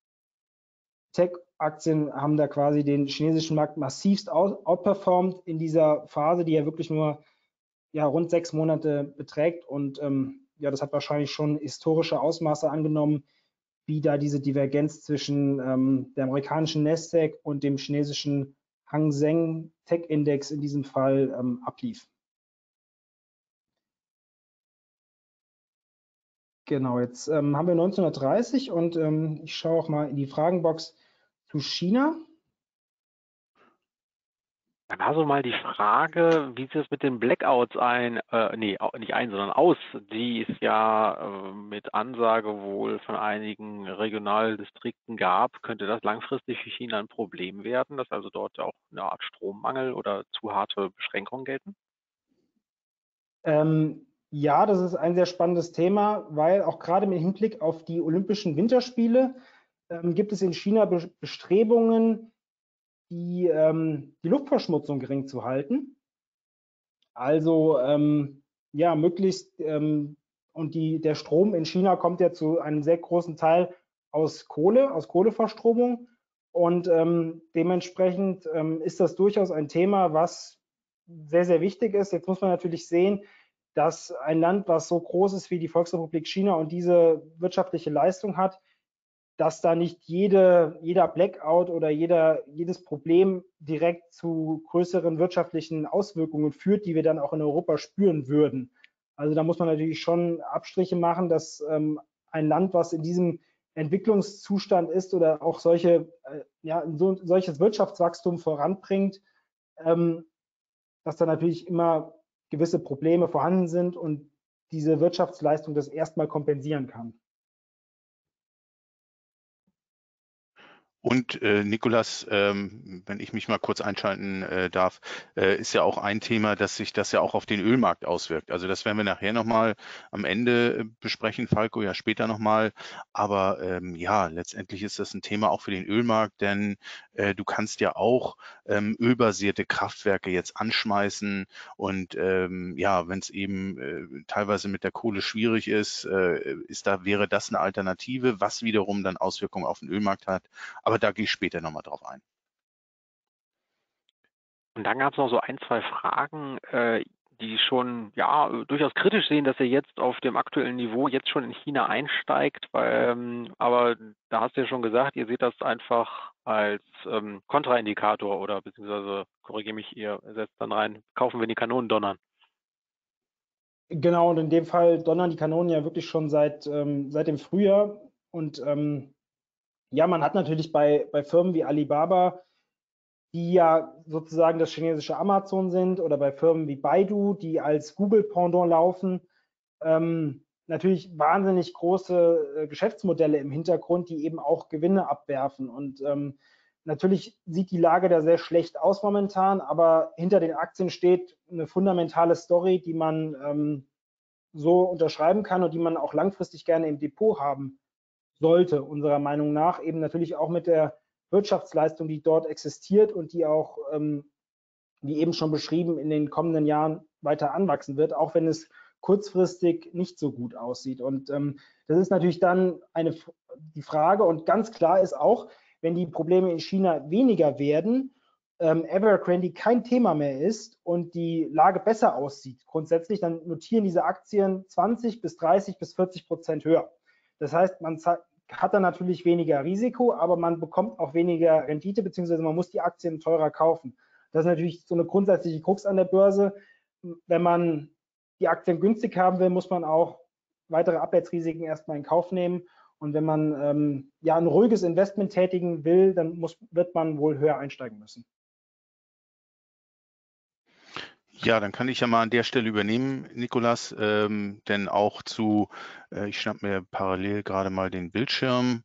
Tech-Aktien haben da quasi den chinesischen Markt massivst outperformed in dieser Phase, die ja wirklich nur ja, rund sechs Monate beträgt. Und ähm, ja, das hat wahrscheinlich schon historische Ausmaße angenommen, wie da diese Divergenz zwischen ähm, der amerikanischen Nasdaq und dem chinesischen Hang Seng Tech Index in diesem Fall ähm, ablief. Genau, jetzt ähm, haben wir neunzehnhundertdreißig und ähm, ich schaue auch mal in die Fragenbox zu China. Dann also mal die Frage, wie sieht es mit den Blackouts ein, äh, nee, nicht ein, sondern aus, die es ja äh, mit Ansage wohl von einigen Regionaldistrikten gab. Könnte das langfristig für China ein Problem werden, dass also dort auch eine Art Strommangel oder zu harte Beschränkungen gelten? Ähm, ja, das ist ein sehr spannendes Thema, weil auch gerade mit Hinblick auf die Olympischen Winterspiele ähm, gibt es in China Be Bestrebungen, die, ähm, die Luftverschmutzung gering zu halten. Also ähm, ja, möglichst ähm, und die, der Strom in China kommt ja zu einem sehr großen Teil aus Kohle, aus Kohleverstromung. Und ähm, dementsprechend ähm, ist das durchaus ein Thema, was sehr, sehr wichtig ist. Jetzt muss man natürlich sehen, dass ein Land, was so groß ist wie die Volksrepublik China und diese wirtschaftliche Leistung hat, dass da nicht jede, jeder Blackout oder jeder, jedes Problem direkt zu größeren wirtschaftlichen Auswirkungen führt, die wir dann auch in Europa spüren würden. Also da muss man natürlich schon Abstriche machen, dass ähm, ein Land, was in diesem Entwicklungszustand ist oder auch solche, äh, ja, so, solches Wirtschaftswachstum voranbringt, ähm, dass da natürlich immer gewisse Probleme vorhanden sind und diese Wirtschaftsleistung das erstmal kompensieren kann. Und äh, Nicolas, ähm, wenn ich mich mal kurz einschalten äh, darf, äh, ist ja auch ein Thema, dass sich das ja auch auf den Ölmarkt auswirkt. Also das werden wir nachher nochmal am Ende äh, besprechen, Falco, ja später nochmal. Aber ähm, ja, letztendlich ist das ein Thema auch für den Ölmarkt, denn äh, du kannst ja auch ähm, ölbasierte Kraftwerke jetzt anschmeißen. Und ähm, ja, wenn es eben äh, teilweise mit der Kohle schwierig ist, äh, ist da wäre das eine Alternative, was wiederum dann Auswirkungen auf den Ölmarkt hat. Aber da gehe ich später nochmal drauf ein. Und dann gab es noch so ein, zwei Fragen, äh, die schon ja durchaus kritisch sehen, dass ihr jetzt auf dem aktuellen Niveau jetzt schon in China einsteigt, weil, ähm, aber da hast du ja schon gesagt, ihr seht das einfach als ähm, Kontraindikator oder beziehungsweise, korrigiere mich, ihr setzt dann rein, kaufen wir die Kanonen donnern. Genau, und in dem Fall donnern die Kanonen ja wirklich schon seit, ähm, seit dem Frühjahr. Und ähm, ja, man hat natürlich bei, bei Firmen wie Alibaba, die ja sozusagen das chinesische Amazon sind, oder bei Firmen wie Baidu, die als Google-Pendant laufen, ähm, natürlich wahnsinnig große äh, Geschäftsmodelle im Hintergrund, die eben auch Gewinne abwerfen. Und ähm, natürlich sieht die Lage da sehr schlecht aus momentan, aber hinter den Aktien steht eine fundamentale Story, die man ähm, so unterschreiben kann und die man auch langfristig gerne im Depot haben sollte, unserer Meinung nach. Eben natürlich auch mit der Wirtschaftsleistung, die dort existiert und die auch, ähm, wie eben schon beschrieben, in den kommenden Jahren weiter anwachsen wird, auch wenn es kurzfristig nicht so gut aussieht. Und ähm, das ist natürlich dann eine, die Frage, und ganz klar ist auch, wenn die Probleme in China weniger werden, ähm, Evergrande kein Thema mehr ist und die Lage besser aussieht, grundsätzlich, dann notieren diese Aktien zwanzig bis dreißig bis vierzig Prozent höher. Das heißt, man hat dann natürlich weniger Risiko, aber man bekommt auch weniger Rendite, beziehungsweise man muss die Aktien teurer kaufen. Das ist natürlich so eine grundsätzliche Krux an der Börse. Wenn man die Aktien günstig haben will, muss man auch weitere Abwärtsrisiken erstmal in Kauf nehmen. Und wenn man ähm, ja ein ruhiges Investment tätigen will, dann muss, wird man wohl höher einsteigen müssen. Ja, dann kann ich ja mal an der Stelle übernehmen, Nicolas, ähm, denn auch zu, äh, ich schnapp mir parallel gerade mal den Bildschirm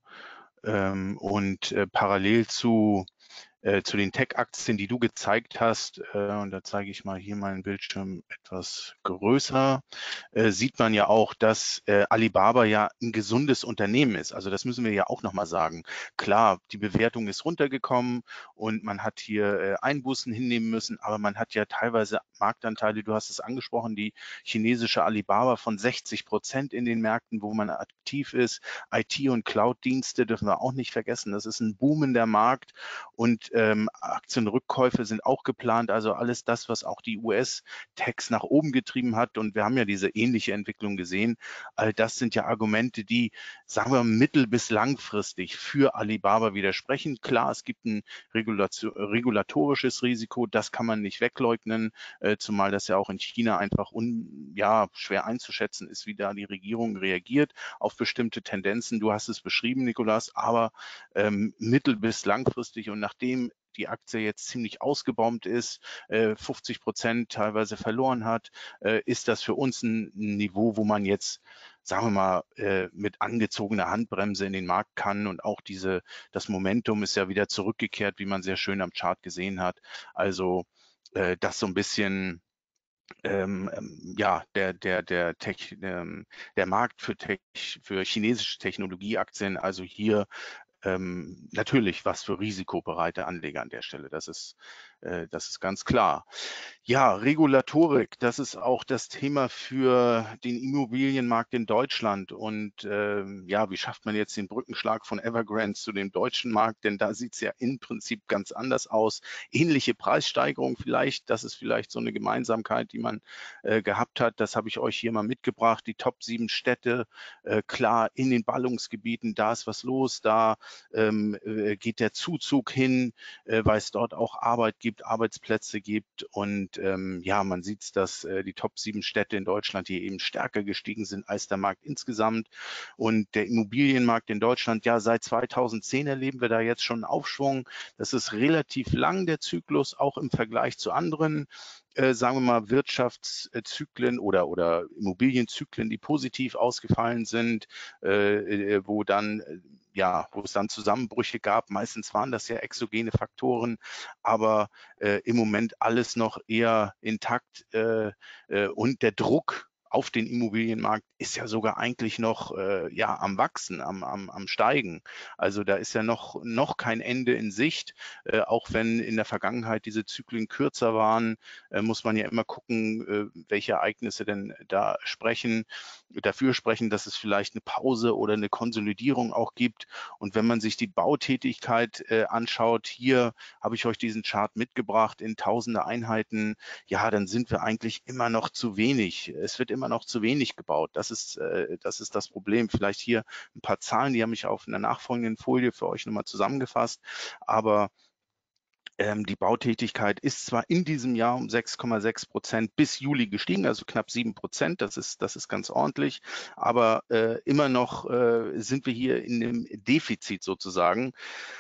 ähm, und äh, parallel zu Äh, zu den Tech-Aktien, die du gezeigt hast, äh, und da zeige ich mal hier meinen Bildschirm etwas größer, äh, sieht man ja auch, dass äh, Alibaba ja ein gesundes Unternehmen ist. Also das müssen wir ja auch nochmal sagen. Klar, die Bewertung ist runtergekommen und man hat hier äh, Einbußen hinnehmen müssen, aber man hat ja teilweise Marktanteile, du hast es angesprochen, die chinesische Alibaba von sechzig Prozent in den Märkten, wo man aktiv ist. I T- und Cloud-Dienste dürfen wir auch nicht vergessen. Das ist ein boomender Markt und ähm, Aktienrückkäufe sind auch geplant. Also alles das, was auch die U S-Techs nach oben getrieben hat. Und wir haben ja diese ähnliche Entwicklung gesehen. All das sind ja Argumente, die, sagen wir, mittel- bis langfristig für Alibaba widersprechen. Klar, es gibt ein regulatorisches Risiko, das kann man nicht wegleugnen, äh, zumal das ja auch in China einfach un, ja, schwer einzuschätzen ist, wie da die Regierung reagiert auf bestimmte Tendenzen. Du hast es beschrieben, Nicolas, aber ähm, mittel- bis langfristig und nachdem die Aktie jetzt ziemlich ausgebombt ist, äh, fünfzig Prozent teilweise verloren hat, äh, ist das für uns ein Niveau, wo man jetzt, sagen wir mal, äh, mit angezogener Handbremse in den Markt kann und auch diese, das Momentum ist ja wieder zurückgekehrt, wie man sehr schön am Chart gesehen hat. Also äh, das so ein bisschen ähm, ja, der, der, der, Tech, ähm, der Markt für, Tech, für chinesische Technologieaktien, also hier ähm, natürlich was für risikobereite Anleger an der Stelle. Das ist, äh, das ist ganz klar. Ja, Regulatorik, das ist auch das Thema für den Immobilienmarkt in Deutschland. Und ähm, ja, wie schafft man jetzt den Brückenschlag von Evergrande zu dem deutschen Markt? Denn da sieht es ja im Prinzip ganz anders aus. Ähnliche Preissteigerung vielleicht, das ist vielleicht so eine Gemeinsamkeit, die man äh, gehabt hat. Das habe ich euch hier mal mitgebracht. Die Top sieben Städte, äh, klar, in den Ballungsgebieten, da ist was los, da ähm, äh, geht der Zuzug hin, äh, weil es dort auch Arbeit gibt. gibt, Arbeitsplätze gibt und ähm, ja, man sieht, dass äh, die Top sieben Städte in Deutschland hier eben stärker gestiegen sind als der Markt insgesamt und der Immobilienmarkt in Deutschland, ja, seit zweitausendzehn erleben wir da jetzt schon einen Aufschwung. Das ist relativ lang, der Zyklus, auch im Vergleich zu anderen Äh, sagen wir mal, Wirtschaftszyklen oder, oder Immobilienzyklen, die positiv ausgefallen sind, äh, wo dann, ja, wo es dann Zusammenbrüche gab. Meistens waren das ja exogene Faktoren, aber äh, im Moment alles noch eher intakt äh, äh, und der Druck auf den Immobilienmarkt ist ja sogar eigentlich noch äh, ja, am Wachsen, am, am, am Steigen. Also da ist ja noch, noch kein Ende in Sicht, äh, auch wenn in der Vergangenheit diese Zyklen kürzer waren, äh, muss man ja immer gucken, äh, welche Ereignisse denn da sprechen, dafür sprechen, dass es vielleicht eine Pause oder eine Konsolidierung auch gibt. Und wenn man sich die Bautätigkeit äh, anschaut, hier habe ich euch diesen Chart mitgebracht in tausende Einheiten, ja, dann sind wir eigentlich immer noch zu wenig. Es wird immer noch zu wenig gebaut. Das ist, äh, das ist das Problem. Vielleicht hier ein paar Zahlen, die habe ich auf einer nachfolgenden Folie für euch nochmal zusammengefasst. Aber ähm, die Bautätigkeit ist zwar in diesem Jahr um sechs Komma sechs Prozent bis Juli gestiegen, also knapp sieben Prozent. Das ist, das ist ganz ordentlich. Aber äh, immer noch äh, sind wir hier in einem Defizit sozusagen.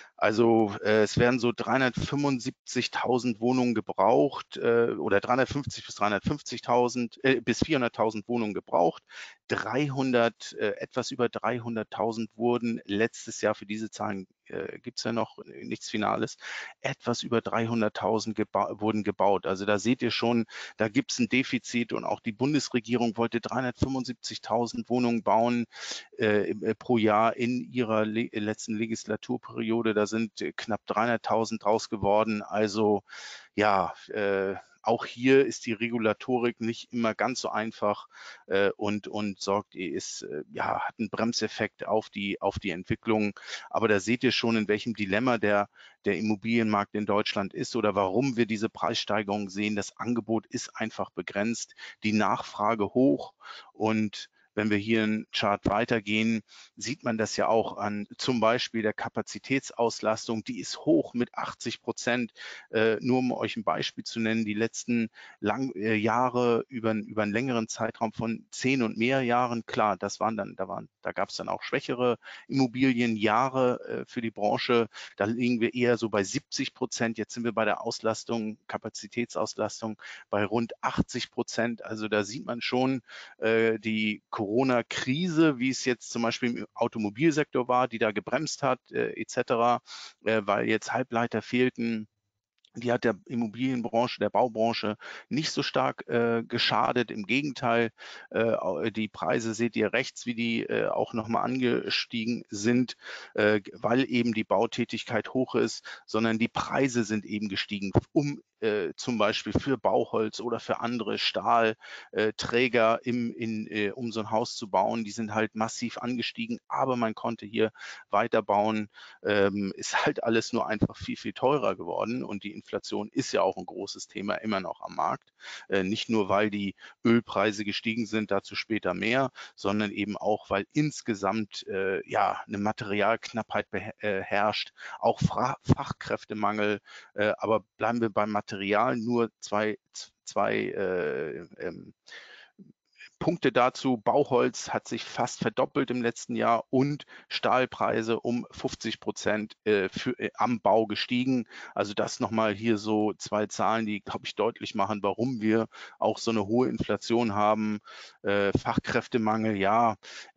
Also äh, es werden so dreihundertfünfundsiebzigtausend Wohnungen gebraucht äh, oder dreihundertfünfzig bis dreihundertfünfzigtausend äh, bis vierhunderttausend Wohnungen gebraucht. dreihundert, äh, etwas über dreihunderttausend wurden letztes Jahr, für diese Zahlen äh, gibt es ja noch nichts Finales, etwas über dreihunderttausend geba wurden gebaut. Also da seht ihr schon, da gibt es ein Defizit und auch die Bundesregierung wollte dreihundertfünfundsiebzigtausend Wohnungen bauen äh, pro Jahr in ihrer le letzten Legislaturperiode. Da sind knapp dreihunderttausend draus geworden. Also ja, äh, auch hier ist die Regulatorik nicht immer ganz so einfach äh, und, und sorgt, ist, äh, ja, hat einen Bremseffekt auf die, auf die Entwicklung. Aber da seht ihr schon, in welchem Dilemma der, der Immobilienmarkt in Deutschland ist oder warum wir diese Preissteigerung sehen. Das Angebot ist einfach begrenzt, die Nachfrage hoch und wenn wir hier einen Chart weitergehen, sieht man das ja auch an zum Beispiel der Kapazitätsauslastung. Die ist hoch mit achtzig Prozent. Äh, nur um euch ein Beispiel zu nennen, die letzten lang, äh, Jahre über, über einen längeren Zeitraum von zehn und mehr Jahren, klar, das waren dann, da waren, da gab es dann auch schwächere Immobilienjahre äh, für die Branche. Da liegen wir eher so bei siebzig Prozent. Jetzt sind wir bei der Auslastung, Kapazitätsauslastung bei rund achtzig Prozent. Also da sieht man schon äh, die Corona-Krise, wie es jetzt zum Beispiel im Automobilsektor war, die da gebremst hat, äh, et cetera, äh, weil jetzt Halbleiter fehlten. Die hat der Immobilienbranche, der Baubranche nicht so stark äh, geschadet. Im Gegenteil, äh, die Preise seht ihr rechts, wie die äh, auch nochmal angestiegen sind, äh, weil eben die Bautätigkeit hoch ist, sondern die Preise sind eben gestiegen, um äh, zum Beispiel für Bauholz oder für andere Stahlträger, äh, im, in, äh, um so ein Haus zu bauen. Die sind halt massiv angestiegen, aber man konnte hier weiterbauen. Ähm, ist halt alles nur einfach viel, viel teurer geworden und die Inflation ist ja auch ein großes Thema immer noch am Markt. Äh, nicht nur, weil die Ölpreise gestiegen sind, dazu später mehr, sondern eben auch, weil insgesamt äh, ja eine Materialknappheit beherrscht, auch Fra Fachkräftemangel. Äh, aber bleiben wir beim Material, nur zwei, zwei äh, ähm, Punkte dazu. Bauholz hat sich fast verdoppelt im letzten Jahr und Stahlpreise um fünfzig Prozent äh, für, äh, am Bau gestiegen. Also das nochmal hier so zwei Zahlen, die, glaube ich, deutlich machen, warum wir auch so eine hohe Inflation haben. Äh, Fachkräftemangel, ja,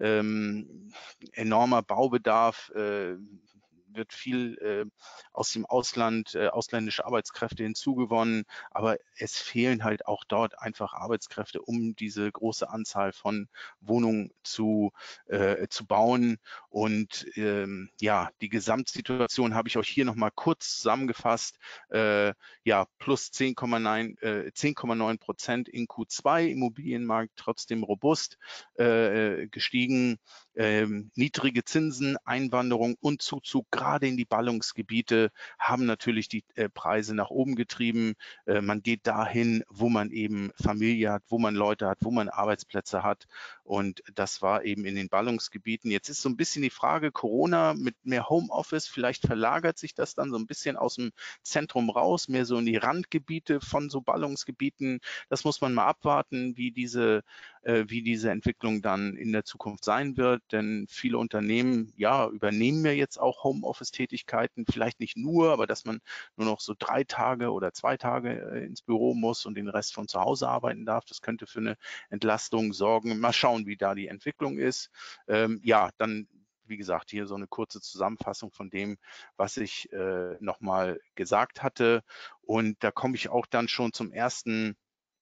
ähm, enormer Baubedarf, äh, wird viel äh, aus dem Ausland, äh, ausländische Arbeitskräfte hinzugewonnen, aber es fehlen halt auch dort einfach Arbeitskräfte, um diese große Anzahl von Wohnungen zu, äh, zu bauen. Und ähm, ja, die Gesamtsituation habe ich euch hier nochmal kurz zusammengefasst. Äh, ja, plus zehn Komma neun Prozent in Q zwei, Immobilienmarkt trotzdem robust äh, gestiegen. Ähm, niedrige Zinsen, Einwanderung und Zuzug gerade in die Ballungsgebiete haben natürlich die äh, Preise nach oben getrieben. Äh, man geht dahin, wo man eben Familie hat, wo man Leute hat, wo man Arbeitsplätze hat. Und das war eben in den Ballungsgebieten. Jetzt ist so ein bisschen die Frage, Corona mit mehr Homeoffice, vielleicht verlagert sich das dann so ein bisschen aus dem Zentrum raus, mehr so in die Randgebiete von so Ballungsgebieten. Das muss man mal abwarten, wie diese, äh, wie diese Entwicklung dann in der Zukunft sein wird. Denn viele Unternehmen, ja, übernehmen ja jetzt auch Homeoffice-Tätigkeiten, vielleicht nicht nur, aber dass man nur noch so drei Tage oder zwei Tage äh, ins Büro muss und den Rest von zu Hause arbeiten darf. Das könnte für eine Entlastung sorgen. Mal schauen, wie da die Entwicklung ist. Ähm, ja, dann, wie gesagt, hier so eine kurze Zusammenfassung von dem, was ich äh, nochmal gesagt hatte. Und da komme ich auch dann schon zum ersten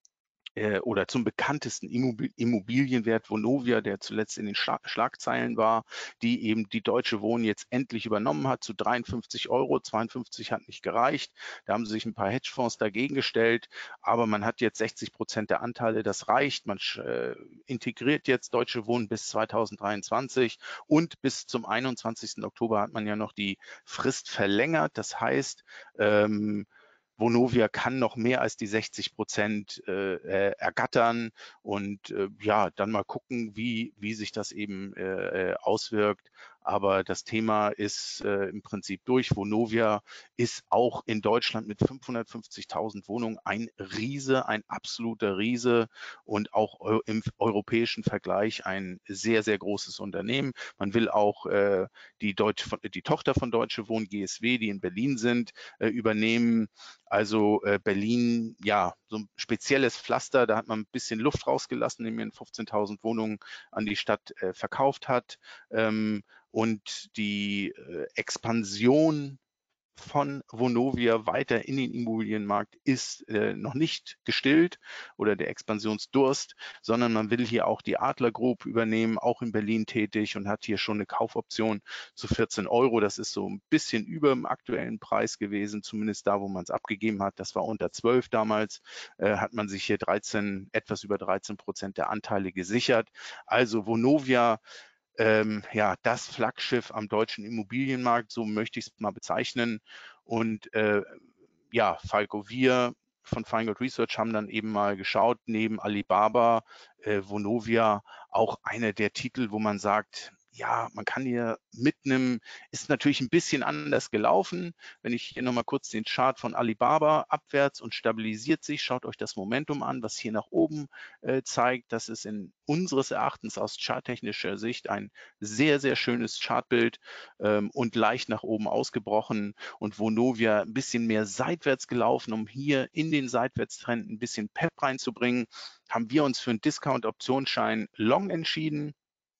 oder zum bekanntesten Immobilienwert Vonovia, der zuletzt in den Schlagzeilen war, die eben die Deutsche Wohnen jetzt endlich übernommen hat zu dreiundfünfzig Euro. zweiundfünfzig hat nicht gereicht. Da haben sich ein paar Hedgefonds dagegen gestellt, aber man hat jetzt sechzig Prozent der Anteile, das reicht. Man äh, integriert jetzt Deutsche Wohnen bis zweitausenddreiundzwanzig und bis zum einundzwanzigsten Oktober hat man ja noch die Frist verlängert. Das heißt, ähm, Vonovia kann noch mehr als die sechzig Prozent äh, ergattern und äh, ja, dann mal gucken, wie, wie sich das eben äh, auswirkt. Aber das Thema ist äh, im Prinzip durch. Vonovia ist auch in Deutschland mit fünfhundertfünfzigtausend Wohnungen ein Riese, ein absoluter Riese und auch im europäischen Vergleich ein sehr, sehr großes Unternehmen. Man will auch äh, die, Deutsch, die Tochter von Deutsche Wohnen, G S W, die in Berlin sind, äh, übernehmen. Also äh, Berlin, ja, so ein spezielles Pflaster, da hat man ein bisschen Luft rausgelassen, indem man fünfzehntausend Wohnungen an die Stadt äh, verkauft hat. Ähm, und die äh, Expansion von Vonovia weiter in den Immobilienmarkt ist äh, noch nicht gestillt oder der Expansionsdurst, sondern man will hier auch die Adler Group übernehmen, auch in Berlin tätig und hat hier schon eine Kaufoption zu vierzehn Euro. Das ist so ein bisschen über dem aktuellen Preis gewesen, zumindest da, wo man es abgegeben hat. Das war unter zwölf damals, äh, hat man sich hier dreizehn, etwas über dreizehn Prozent der Anteile gesichert. Also Vonovia, Ähm, ja, das Flaggschiff am deutschen Immobilienmarkt, so möchte ich es mal bezeichnen. Und äh, ja, Falco, wir von Feingold Research haben dann eben mal geschaut, neben Alibaba, äh, Vonovia, auch einer der Titel, wo man sagt, ja, man kann hier mitnehmen, ist natürlich ein bisschen anders gelaufen. Wenn ich hier nochmal kurz den Chart von Alibaba abwärts und stabilisiert sich, schaut euch das Momentum an, was hier nach oben äh, zeigt. Das ist in unseres Erachtens aus charttechnischer Sicht ein sehr, sehr schönes Chartbild ähm, und leicht nach oben ausgebrochen und Vonovia ein bisschen mehr seitwärts gelaufen, um hier in den Seitwärtstrend ein bisschen Pep reinzubringen, haben wir uns für einen Discount-Optionsschein Long entschieden.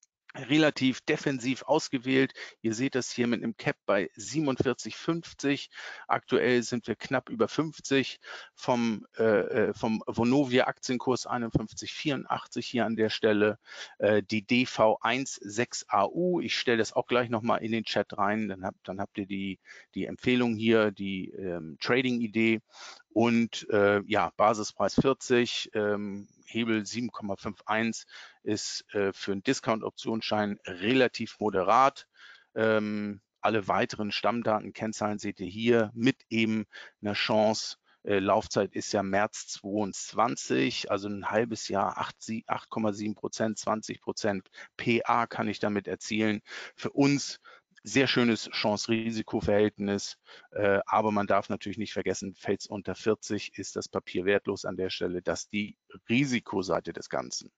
Relativ defensiv ausgewählt. Ihr seht das hier mit einem Cap bei siebenundvierzig fünfzig. Aktuell sind wir knapp über fünfzig. Vom, äh, vom Vonovia Aktienkurs einundfünfzig vierundachtzig hier an der Stelle. Äh, die D V sechzehn A U. Ich stelle das auch gleich nochmal in den Chat rein. Dann habt, dann habt ihr die, die Empfehlung hier, die ähm, Trading-Idee. Und äh, ja, Basispreis vierzig, ähm, Hebel sieben Komma einundfünfzig ist äh, für einen Discount-Optionsschein relativ moderat. Ähm, alle weiteren Stammdaten, Kennzahlen seht ihr hier mit eben einer Chance. Äh, Laufzeit ist ja März zweiundzwanzig, also ein halbes Jahr, acht Komma sieben Prozent, zwanzig Prozent P A kann ich damit erzielen. Für uns sehr schönes Chance-Risiko-Verhältnis, äh, aber man darf natürlich nicht vergessen, fällt es unter vierzig, ist das Papier wertlos an der Stelle. Das ist die Risikoseite des Ganzen.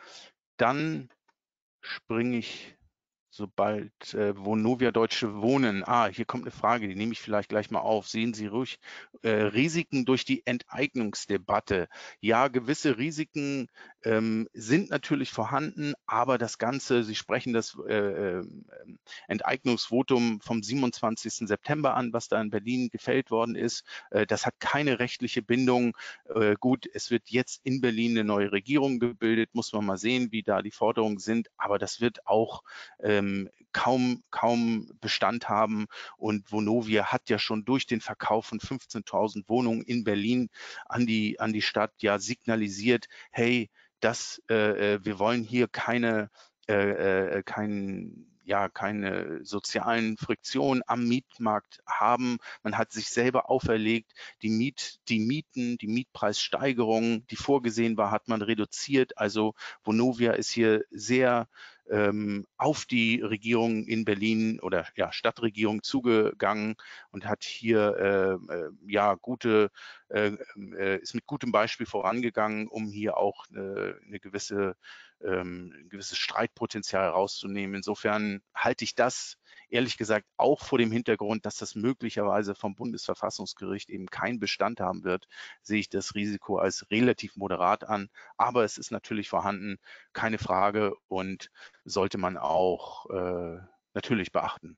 Dann springe ich, sobald äh, Vonovia Deutsche Wohnen, ah, hier kommt eine Frage, die nehme ich vielleicht gleich mal auf. Sehen Sie ruhig äh, Risiken durch die Enteignungsdebatte? Ja, gewisse Risiken ähm, sind natürlich vorhanden, aber das Ganze, Sie sprechen das äh, äh, Enteignungsvotum vom siebenundzwanzigsten September an, was da in Berlin gefällt worden ist. Äh, das hat keine rechtliche Bindung. Äh, gut, es wird jetzt in Berlin eine neue Regierung gebildet, muss man mal sehen, wie da die Forderungen sind, aber das wird auch ähm, kaum, kaum Bestand haben und Vonovia hat ja schon durch den Verkauf von fünfzehntausend Wohnungen in Berlin an die, an die Stadt ja signalisiert, hey, das, äh, wir wollen hier keine äh, äh, kein ja, keine sozialen Friktionen am Mietmarkt haben. Man hat sich selber auferlegt, die, Miet, die Mieten, die Mietpreissteigerungen, die vorgesehen war, hat man reduziert. Also Vonovia ist hier sehr ähm, auf die Regierung in Berlin oder ja, Stadtregierung zugegangen und hat hier äh, äh, ja gute, äh, äh, ist mit gutem Beispiel vorangegangen, um hier auch äh, eine gewisse ähm, ein gewisses Streitpotenzial herauszunehmen. Insofern halte ich das ehrlich gesagt auch vor dem Hintergrund, dass das möglicherweise vom Bundesverfassungsgericht eben keinen Bestand haben wird, sehe ich das Risiko als relativ moderat an. Aber es ist natürlich vorhanden, keine Frage, und sollte man auch äh, natürlich beachten.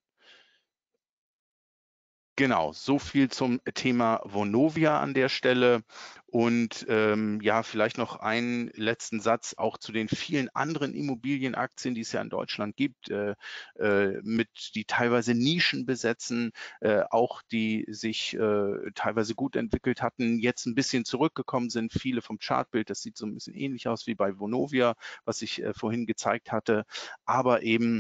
Genau, so viel zum Thema Vonovia an der Stelle. Und ähm, ja, vielleicht noch einen letzten Satz auch zu den vielen anderen Immobilienaktien, die es ja in Deutschland gibt, äh, äh, mit die teilweise Nischen besetzen, äh, auch die sich äh, teilweise gut entwickelt hatten, jetzt ein bisschen zurückgekommen sind. Viele vom Chartbild, das sieht so ein bisschen ähnlich aus wie bei Vonovia, was ich äh, vorhin gezeigt hatte, aber eben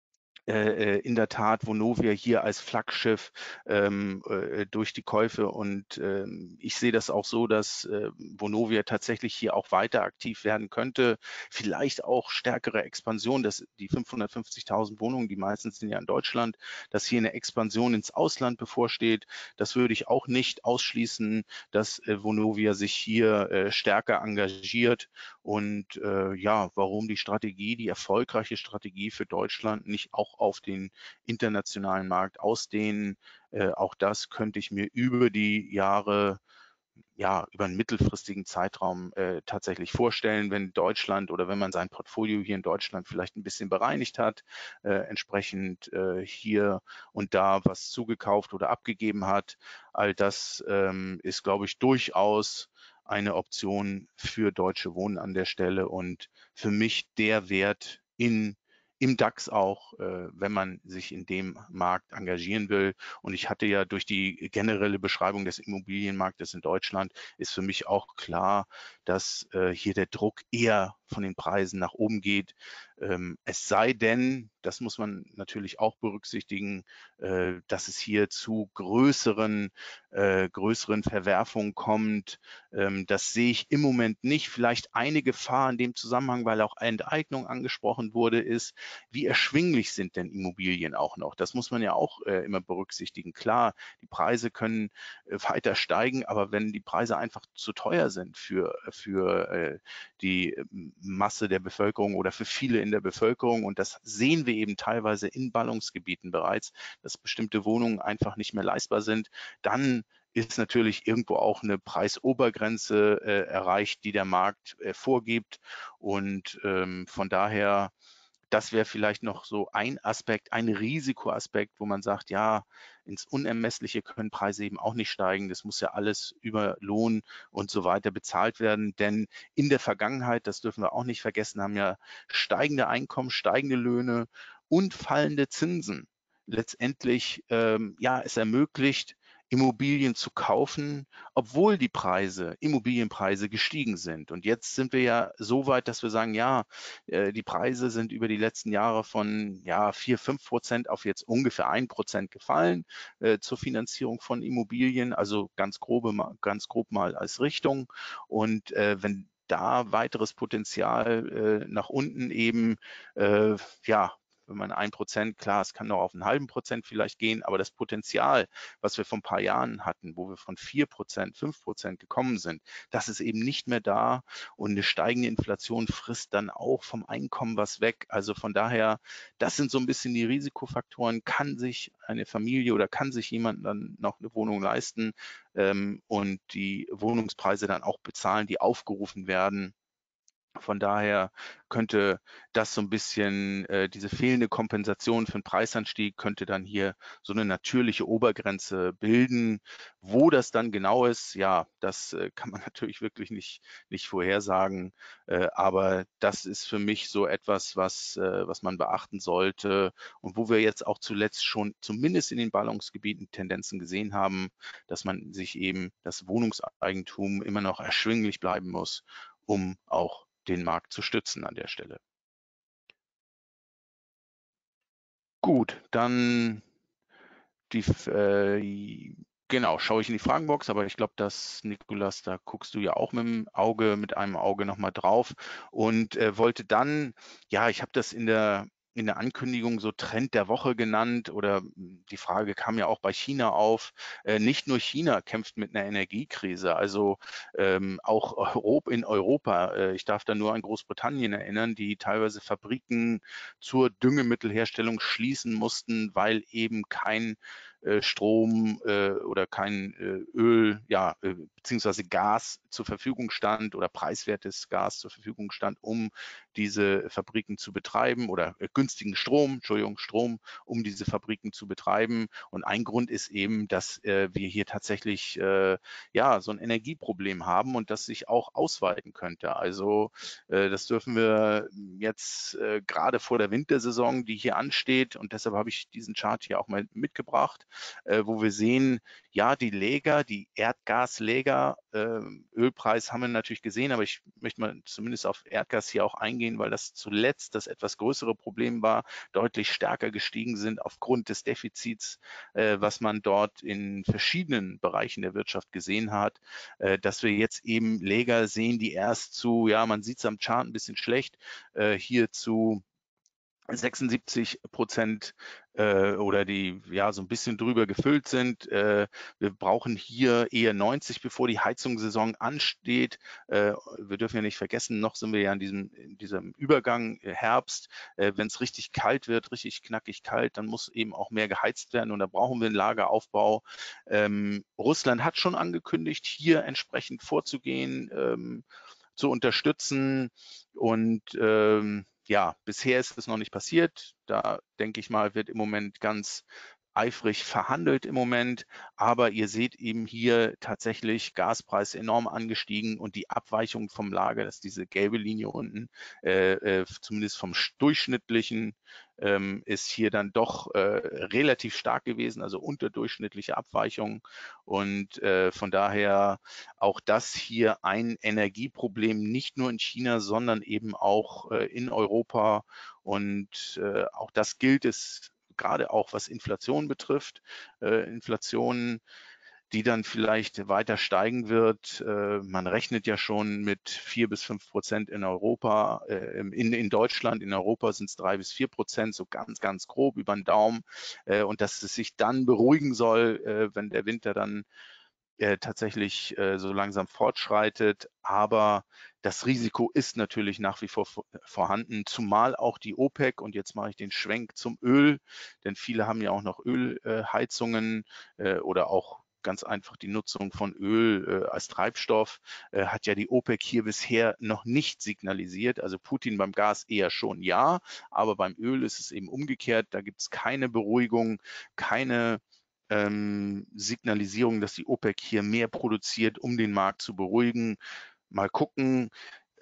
äh, in der Tat Vonovia hier als Flaggschiff ähm, äh, durch die Käufe, und ähm, ich sehe das auch so, dass äh, Vonovia tatsächlich hier auch weiter aktiv werden könnte, vielleicht auch stärkere Expansion, dass die fünfhundertfünfzigtausend Wohnungen, die meistens sind ja in Deutschland, dass hier eine Expansion ins Ausland bevorsteht. Das würde ich auch nicht ausschließen, dass äh, Vonovia sich hier äh, stärker engagiert, und äh, ja, warum die Strategie, die erfolgreiche Strategie für Deutschland nicht auch auf den internationalen Markt ausdehnen. Äh, auch das könnte ich mir über die Jahre, ja, über einen mittelfristigen Zeitraum äh, tatsächlich vorstellen, wenn Deutschland oder wenn man sein Portfolio hier in Deutschland vielleicht ein bisschen bereinigt hat, äh, entsprechend äh, hier und da was zugekauft oder abgegeben hat. All das ähm, ist, glaube ich, durchaus eine Option für Deutsche Wohnen an der Stelle und für mich der Wert in im DAX auch, äh, wenn man sich in dem Markt engagieren will. Und ich hatte ja durch die generelle Beschreibung des Immobilienmarktes in Deutschland, ist für mich auch klar, dass äh, hier der Druck eher von den Preisen nach oben geht. Ähm, es sei denn, das muss man natürlich auch berücksichtigen, äh, dass es hier zu größeren, äh, größeren Verwerfungen kommt. Ähm, das sehe ich im Moment nicht. Vielleicht eine Gefahr in dem Zusammenhang, weil auch Enteignung angesprochen wurde, ist, wie erschwinglich sind denn Immobilien auch noch? Das muss man ja auch äh, immer berücksichtigen. Klar, die Preise können äh, weiter steigen, aber wenn die Preise einfach zu teuer sind für, für äh, die Masse der Bevölkerung oder für viele in der Bevölkerung, und das sehen wir eben teilweise in Ballungsgebieten bereits, dass bestimmte Wohnungen einfach nicht mehr leistbar sind, dann ist natürlich irgendwo auch eine Preisobergrenze äh, erreicht, die der Markt äh, vorgibt. Und ähm, von daher, das wäre vielleicht noch so ein Aspekt, ein Risikoaspekt, wo man sagt, ja, ins Unermessliche können Preise eben auch nicht steigen. Das muss ja alles über Lohn und so weiter bezahlt werden. Denn in der Vergangenheit, das dürfen wir auch nicht vergessen, haben ja steigende Einkommen, steigende Löhne und fallende Zinsen letztendlich ähm, ja, es ermöglicht, Immobilien zu kaufen, obwohl die Preise, Immobilienpreise gestiegen sind. Und jetzt sind wir ja so weit, dass wir sagen, ja, äh, die Preise sind über die letzten Jahre von ja, vier, fünf Prozent auf jetzt ungefähr ein Prozent gefallen äh, zur Finanzierung von Immobilien, also ganz, grobe, ganz grob mal als Richtung. Und äh, wenn da weiteres Potenzial äh, nach unten eben, äh, ja, wenn man ein Prozent, klar, es kann noch auf einen halben Prozent vielleicht gehen, aber das Potenzial, was wir vor ein paar Jahren hatten, wo wir von vier Prozent, fünf Prozent gekommen sind, das ist eben nicht mehr da, und eine steigende Inflation frisst dann auch vom Einkommen was weg. Also von daher, das sind so ein bisschen die Risikofaktoren. Kann sich eine Familie oder kann sich jemand dann noch eine Wohnung leisten ähm, und die Wohnungspreise dann auch bezahlen, die aufgerufen werden? Von daher könnte das so ein bisschen, äh, diese fehlende Kompensation für den Preisanstieg könnte dann hier so eine natürliche Obergrenze bilden. Wo das dann genau ist, ja, das äh, kann man natürlich wirklich nicht, nicht vorhersagen. Äh, aber das ist für mich so etwas, was, äh, was man beachten sollte und wo wir jetzt auch zuletzt schon zumindest in den Ballungsgebieten Tendenzen gesehen haben, dass man sich eben das Wohnungseigentum immer noch erschwinglich bleiben muss, um auch den Markt zu stützen an der Stelle. Gut, dann die, äh, genau, schaue ich in die Fragenbox, aber ich glaube, dass, Nicolas, da guckst du ja auch mit dem Auge, mit einem Auge nochmal drauf und äh, wollte dann, ja, ich habe das in der in der Ankündigung so Trend der Woche genannt oder die Frage kam ja auch bei China auf. Äh, nicht nur China kämpft mit einer Energiekrise, also ähm, auch Europa, in Europa. Äh, ich darf da nur an Großbritannien erinnern, die teilweise Fabriken zur Düngemittelherstellung schließen mussten, weil eben kein äh, Strom äh, oder kein äh, Öl, ja, äh, beziehungsweise Gas zur Verfügung stand oder preiswertes Gas zur Verfügung stand, um diese Fabriken zu betreiben oder äh, günstigen Strom, Entschuldigung, Strom, um diese Fabriken zu betreiben. Und ein Grund ist eben, dass äh, wir hier tatsächlich äh, ja so ein Energieproblem haben und das sich auch ausweiten könnte. Also äh, das dürfen wir jetzt äh, gerade vor der Wintersaison, die hier ansteht, und deshalb habe ich diesen Chart hier auch mal mitgebracht, äh, wo wir sehen, ja, die Lager, die Erdgaslager, äh, Ölpreis haben wir natürlich gesehen, aber ich möchte mal zumindest auf Erdgas hier auch eingehen, weil das zuletzt das etwas größere Problem war, deutlich stärker gestiegen sind aufgrund des Defizits, äh, was man dort in verschiedenen Bereichen der Wirtschaft gesehen hat, äh, dass wir jetzt eben Lager sehen, die erst zu, ja, man sieht es am Chart ein bisschen schlecht, äh, hier zu sechsundsiebzig Prozent äh, oder die ja so ein bisschen drüber gefüllt sind. Äh, wir brauchen hier eher neunzig, bevor die Heizungssaison ansteht. Äh, wir dürfen ja nicht vergessen, noch sind wir ja in diesem, in diesem Übergang äh, Herbst. Äh, Wenn es richtig kalt wird, richtig knackig kalt, dann muss eben auch mehr geheizt werden und da brauchen wir einen Lageraufbau. Ähm, Russland hat schon angekündigt, hier entsprechend vorzugehen, ähm, zu unterstützen und ähm, ja, bisher ist es noch nicht passiert. Da denke ich mal, wird im Moment ganz eifrig verhandelt im Moment, aber ihr seht eben hier tatsächlich Gaspreis enorm angestiegen und die Abweichung vom Lager, das ist diese gelbe Linie unten, äh, äh, zumindest vom durchschnittlichen, ähm, ist hier dann doch äh, relativ stark gewesen, also unterdurchschnittliche Abweichung und äh, von daher auch das hier ein Energieproblem, nicht nur in China, sondern eben auch äh, in Europa und äh, auch das gilt es gerade auch was Inflation betrifft. Äh, Inflation, die dann vielleicht weiter steigen wird. Äh, man rechnet ja schon mit vier bis fünf Prozent in Europa, äh, in, in Deutschland, in Europa sind es drei bis vier Prozent, so ganz, ganz grob über den Daumen. Äh, und dass es sich dann beruhigen soll, äh, wenn der Winter dann äh, tatsächlich äh, so langsam fortschreitet. Aber das Risiko ist natürlich nach wie vor vorhanden, zumal auch die OPEC, und jetzt mache ich den Schwenk zum Öl, denn viele haben ja auch noch Ölheizungen äh, oder auch ganz einfach die Nutzung von Öl äh, als Treibstoff, äh, hat ja die OPEC hier bisher noch nicht signalisiert. Also Putin beim Gas eher schon ja, aber beim Öl ist es eben umgekehrt. Da gibt es keine Beruhigung, keine ähm, Signalisierung, dass die OPEC hier mehr produziert, um den Markt zu beruhigen. Mal gucken.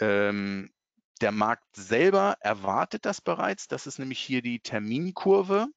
Ähm, der Markt selber erwartet das bereits. Das ist nämlich hier die Terminkurve.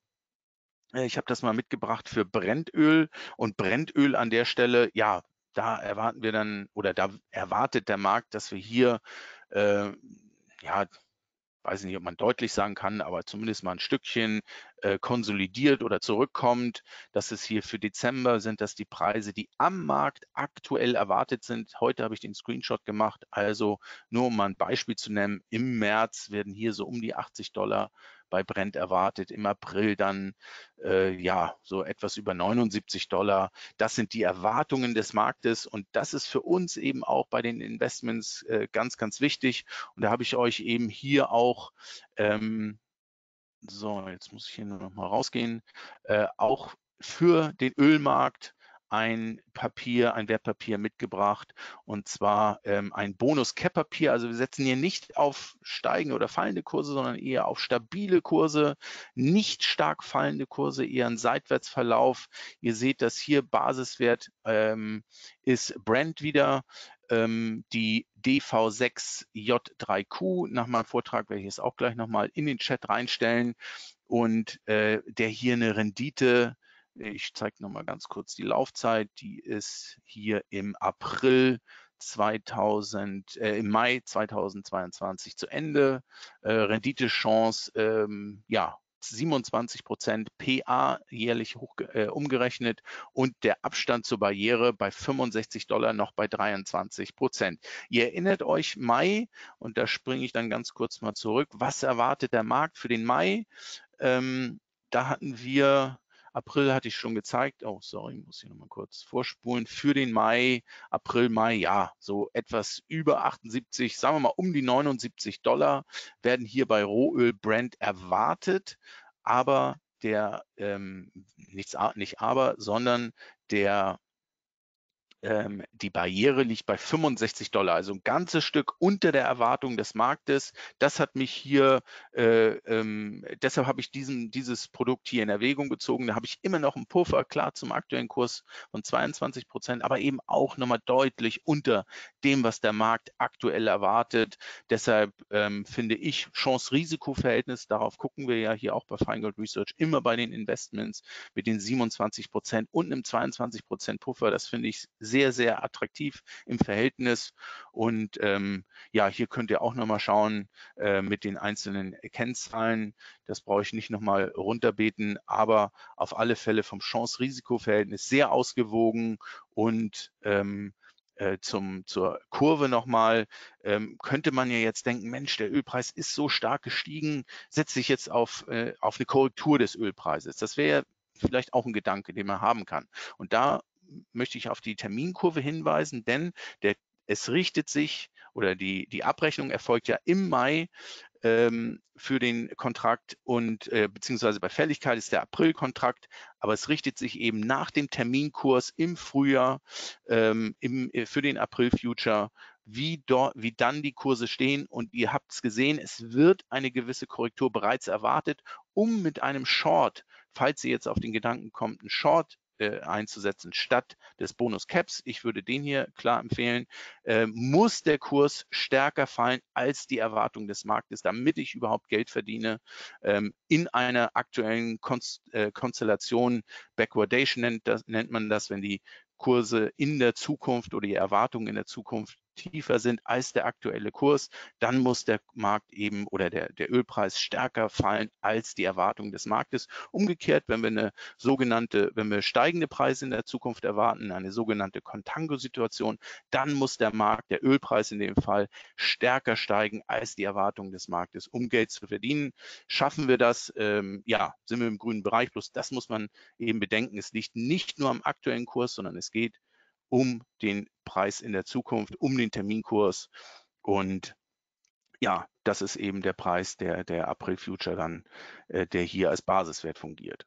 Ich habe das mal mitgebracht für Brennöl und Brennöl an der Stelle, ja, da erwarten wir dann oder da erwartet der Markt, dass wir hier, äh, ja, weiß nicht, ob man deutlich sagen kann, aber zumindest mal ein Stückchen äh, konsolidiert oder zurückkommt. Das ist hier für Dezember, sind das die Preise, die am Markt aktuell erwartet sind. Heute habe ich den Screenshot gemacht, also nur um mal ein Beispiel zu nennen, im März werden hier so um die achtzig Dollar bei Brent erwartet, im April dann äh, ja so etwas über neunundsiebzig Dollar. Das sind die Erwartungen des Marktes und das ist für uns eben auch bei den Investments äh, ganz, ganz wichtig. Und da habe ich euch eben hier auch, ähm, so, jetzt muss ich hier nur noch mal rausgehen, äh, auch für den Ölmarkt ein Papier, ein Wertpapier mitgebracht und zwar ähm, ein Bonus-Cap-Papier. Also wir setzen hier nicht auf steigende oder fallende Kurse, sondern eher auf stabile Kurse, nicht stark fallende Kurse, eher ein Seitwärtsverlauf. Ihr seht, dass hier Basiswert ähm, ist Brent wieder. Ähm, die D V sechs J drei Q, nach meinem Vortrag werde ich es auch gleich nochmal in den Chat reinstellen und äh, der hier eine Rendite, ich zeige nochmal ganz kurz die Laufzeit, die ist hier im April zweitausend, äh, im Mai zweitausendzweiundzwanzig zu Ende. Äh, Renditechance, ähm, ja, siebenundzwanzig Prozent P A jährlich hoch, äh, umgerechnet und der Abstand zur Barriere bei fünfundsechzig Dollar noch bei dreiundzwanzig Prozent. Ihr erinnert euch Mai, und da springe ich dann ganz kurz mal zurück. Was erwartet der Markt für den Mai? Ähm, da hatten wir, April hatte ich schon gezeigt, oh sorry, ich muss hier nochmal kurz vorspulen, für den Mai, April, Mai, ja, so etwas über achtundsiebzig, sagen wir mal um die neunundsiebzig Dollar werden hier bei Rohöl Brent erwartet, aber der, ähm, nichts, nicht aber, sondern der Ähm, die Barriere liegt bei fünfundsechzig Dollar, also ein ganzes Stück unter der Erwartung des Marktes. Das hat mich hier, äh, ähm, deshalb habe ich diesen, dieses Produkt hier in Erwägung gezogen. Da habe ich immer noch einen Puffer, klar, zum aktuellen Kurs von zweiundzwanzig Prozent, aber eben auch nochmal deutlich unter dem, was der Markt aktuell erwartet. Deshalb ähm, finde ich Chance-Risiko-Verhältnis, darauf gucken wir ja hier auch bei Feingold Research, immer bei den Investments mit den siebenundzwanzig Prozent und einem zweiundzwanzig Prozent Puffer. Das finde ich sehr, sehr attraktiv im Verhältnis. Und ähm, ja, hier könnt ihr auch nochmal schauen äh, mit den einzelnen Kennzahlen. Das brauche ich nicht nochmal runterbeten, aber auf alle Fälle vom Chance-Risiko-Verhältnis sehr ausgewogen und ähm, äh, zum, zur Kurve nochmal, ähm, könnte man ja jetzt denken, Mensch, der Ölpreis ist so stark gestiegen, setze ich jetzt auf, äh, auf eine Korrektur des Ölpreises. Das wäre vielleicht auch ein Gedanke, den man haben kann. Und da möchte ich auf die Terminkurve hinweisen, denn der, es richtet sich oder die, die Abrechnung erfolgt ja im Mai ähm, für den Kontrakt und äh, beziehungsweise bei Fälligkeit ist der Aprilkontrakt, aber es richtet sich eben nach dem Terminkurs im Frühjahr ähm, im, äh, für den April-Future, wie, dort, wie dann die Kurse stehen. Und ihr habt es gesehen, es wird eine gewisse Korrektur bereits erwartet, um mit einem Short, falls ihr jetzt auf den Gedanken kommt, einen Short einzusetzen statt des Bonus Caps, ich würde den hier klar empfehlen, äh, muss der Kurs stärker fallen als die Erwartung des Marktes, damit ich überhaupt Geld verdiene. Ähm, in einer aktuellen Konst äh, Konstellation, Backwardation nennt, das, nennt man das, wenn die Kurse in der Zukunft oder die Erwartungen in der Zukunft tiefer sind als der aktuelle Kurs, dann muss der Markt eben oder der, der Ölpreis stärker fallen als die Erwartung des Marktes. Umgekehrt, wenn wir eine sogenannte, wenn wir steigende Preise in der Zukunft erwarten, eine sogenannte Contango-Situation, dann muss der Markt, der Ölpreis in dem Fall, stärker steigen als die Erwartung des Marktes, um Geld zu verdienen. Schaffen wir das? Ähm, ja, sind wir im grünen Bereich, bloß das muss man eben bedenken. Es liegt nicht nur am aktuellen Kurs, sondern es geht um den Preis in der Zukunft, um den Terminkurs. Und ja, das ist eben der Preis der, der April-Future dann, äh, der hier als Basiswert fungiert.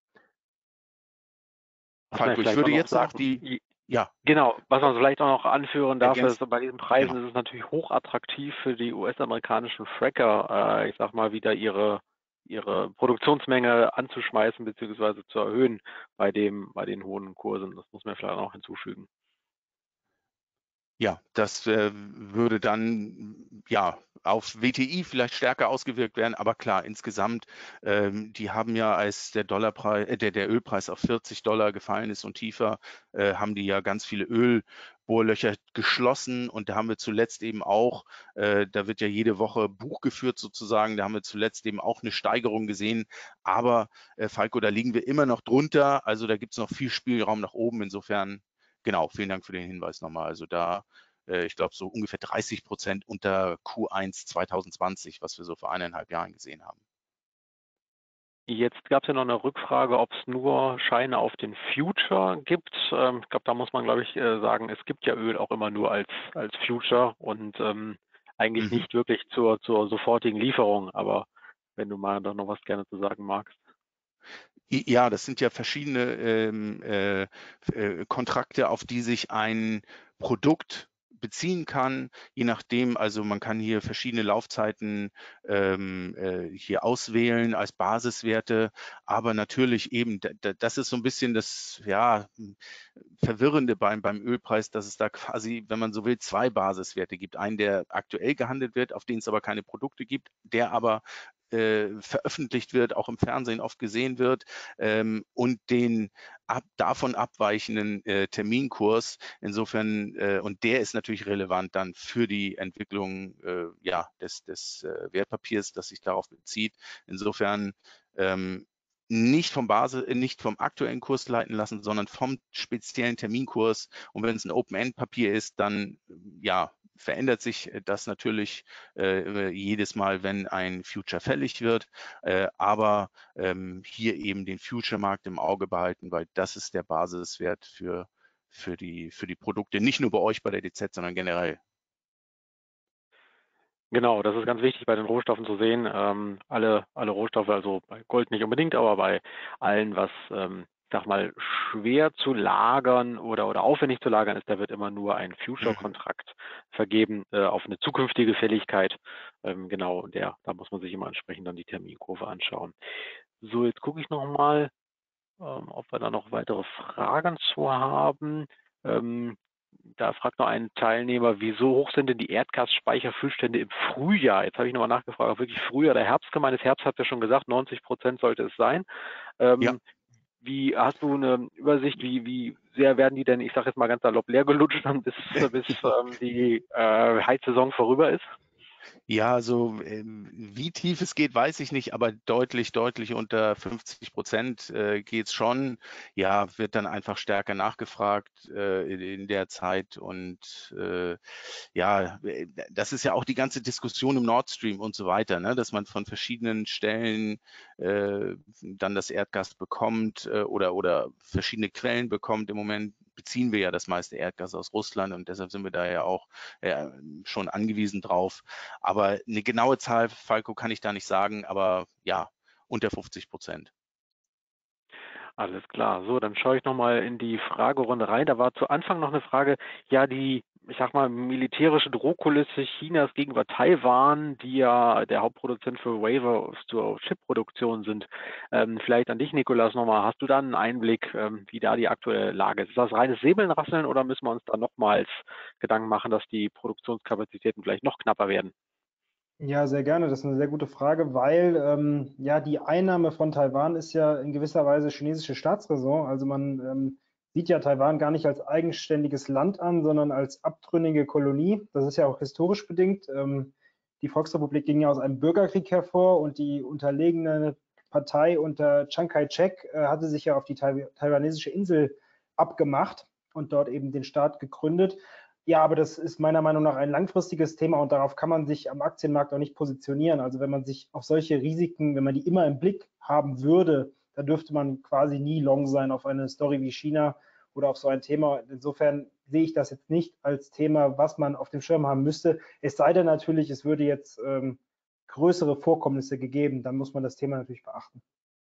Falco, ich würde jetzt sagen, auch die, ja. Genau, was man vielleicht auch noch anführen darf, Ergänzt, ist, bei diesen Preisen genau. ist es natürlich hochattraktiv für die U S-amerikanischen Fracker, äh, ich sag mal, wieder ihre ihre Produktionsmenge anzuschmeißen bzw. zu erhöhen bei dem bei den hohen Kursen. Das muss man vielleicht auch noch hinzufügen. Ja, das äh, würde dann ja auf W T I vielleicht stärker ausgewirkt werden, aber klar, insgesamt, ähm, die haben ja, als der Dollarpreis, äh, der, der Ölpreis auf vierzig Dollar gefallen ist und tiefer, äh, haben die ja ganz viele Ölbohrlöcher geschlossen und da haben wir zuletzt eben auch, äh, da wird ja jede Woche Buch geführt sozusagen, da haben wir zuletzt eben auch eine Steigerung gesehen, aber äh, Falco, da liegen wir immer noch drunter, also da gibt es noch viel Spielraum nach oben, insofern. Genau, vielen Dank für den Hinweis nochmal. Also da, äh, ich glaube, so ungefähr dreißig Prozent unter Q eins zwanzig zwanzig, was wir so vor eineinhalb Jahren gesehen haben. Jetzt gab es ja noch eine Rückfrage, ob es nur Scheine auf den Future gibt. Ähm, ich glaube, da muss man, glaube ich, äh, sagen, es gibt ja Öl auch immer nur als, als Future und ähm, eigentlich Mhm. nicht wirklich zur, zur sofortigen Lieferung. Aber wenn du mal da noch was gerne zu sagen magst. Ja, das sind ja verschiedene ähm, äh, äh, Kontrakte, auf die sich ein Produkt beziehen kann, je nachdem, also man kann hier verschiedene Laufzeiten ähm, äh, hier auswählen als Basiswerte, aber natürlich eben, das ist so ein bisschen das ja, Verwirrende beim, beim Ölpreis, dass es da quasi, wenn man so will, zwei Basiswerte gibt. Einen, der aktuell gehandelt wird, auf den es aber keine Produkte gibt, der aber äh, veröffentlicht wird, auch im Fernsehen oft gesehen wird, ähm, und den ab, davon abweichenden äh, Terminkurs. Insofern, äh, und der ist natürlich relevant dann für die Entwicklung äh, ja, des, des äh, Wertpapiers, das sich darauf bezieht. Insofern ähm, nicht vom Basis, nicht vom aktuellen Kurs leiten lassen, sondern vom speziellen Terminkurs. Und wenn es ein Open-End-Papier ist, dann ja, verändert sich das natürlich äh, jedes Mal, wenn ein Future fällig wird. Äh, aber ähm, hier eben den Future-Markt im Auge behalten, weil das ist der Basiswert für, für, die, für die Produkte, nicht nur bei euch bei der D Z, sondern generell. Genau, das ist ganz wichtig bei den Rohstoffen zu sehen. Ähm, alle, alle Rohstoffe, also bei Gold nicht unbedingt, aber bei allen, was, ähm, ich sag mal, schwer zu lagern oder, oder aufwendig zu lagern ist, da wird immer nur ein Future-Kontrakt vergeben äh, auf eine zukünftige Fälligkeit. Ähm, genau, der, da muss man sich immer entsprechend dann die Terminkurve anschauen. So, jetzt gucke ich nochmal, ähm, ob wir da noch weitere Fragen zu haben. Ähm, da fragt noch ein Teilnehmer, wieso hoch sind denn die Erdgasspeicherfüllstände im Frühjahr? Jetzt habe ich nochmal nachgefragt, ob wirklich Frühjahr oder Herbst gemeint ist. Herbst hat ja schon gesagt, neunzig Prozent sollte es sein. Ja. Ähm, wie hast du eine Übersicht, wie, wie sehr werden die denn, ich sage jetzt mal ganz salopp, leer gelutscht, dann bis, bis ähm, die äh, Heizsaison vorüber ist? Ja, also ähm, wie tief es geht, weiß ich nicht, aber deutlich, deutlich unter fünfzig Prozent äh, geht es schon. Ja, wird dann einfach stärker nachgefragt äh, in, in der Zeit. Und äh, ja, das ist ja auch die ganze Diskussion im Nord Stream und so weiter, ne? Dass man von verschiedenen Stellen äh, dann das Erdgas bekommt äh, oder, oder verschiedene Quellen bekommt. Im Moment beziehen wir ja das meiste Erdgas aus Russland und deshalb sind wir da ja auch äh, schon angewiesen drauf. Aber eine genaue Zahl, Falco, kann ich da nicht sagen, aber ja, unter fünfzig Prozent. Alles klar. So, dann schaue ich nochmal in die Fragerunde rein. Da war zu Anfang noch eine Frage, ja, die, ich sag mal, militärische Drohkulisse Chinas gegenüber Taiwan, die ja der Hauptproduzent für Wafer zur Chipproduktion sind. Ähm, vielleicht an dich, Nikolas, nochmal. Hast du da einen Einblick, ähm, wie da die aktuelle Lage ist? Ist das reines Säbelnrasseln oder müssen wir uns da nochmals Gedanken machen, dass die Produktionskapazitäten vielleicht noch knapper werden? Ja, sehr gerne. Das ist eine sehr gute Frage, weil ähm, ja die Einnahme von Taiwan ist ja in gewisser Weise chinesische Staatsräson. Also man ähm, sieht ja Taiwan gar nicht als eigenständiges Land an, sondern als abtrünnige Kolonie. Das ist ja auch historisch bedingt. Ähm, die Volksrepublik ging ja aus einem Bürgerkrieg hervor und die unterlegene Partei unter Chiang Kai-shek äh, hatte sich ja auf die tai taiwanesische Insel abgemacht und dort eben den Staat gegründet. Ja, aber das ist meiner Meinung nach ein langfristiges Thema und darauf kann man sich am Aktienmarkt auch nicht positionieren. Also wenn man sich auf solche Risiken, wenn man die immer im Blick haben würde, da dürfte man quasi nie long sein auf eine Story wie China oder auf so ein Thema. Insofern sehe ich das jetzt nicht als Thema, was man auf dem Schirm haben müsste. Es sei denn natürlich, es würde jetzt ähm, größere Vorkommnisse gegeben, dann muss man das Thema natürlich beachten.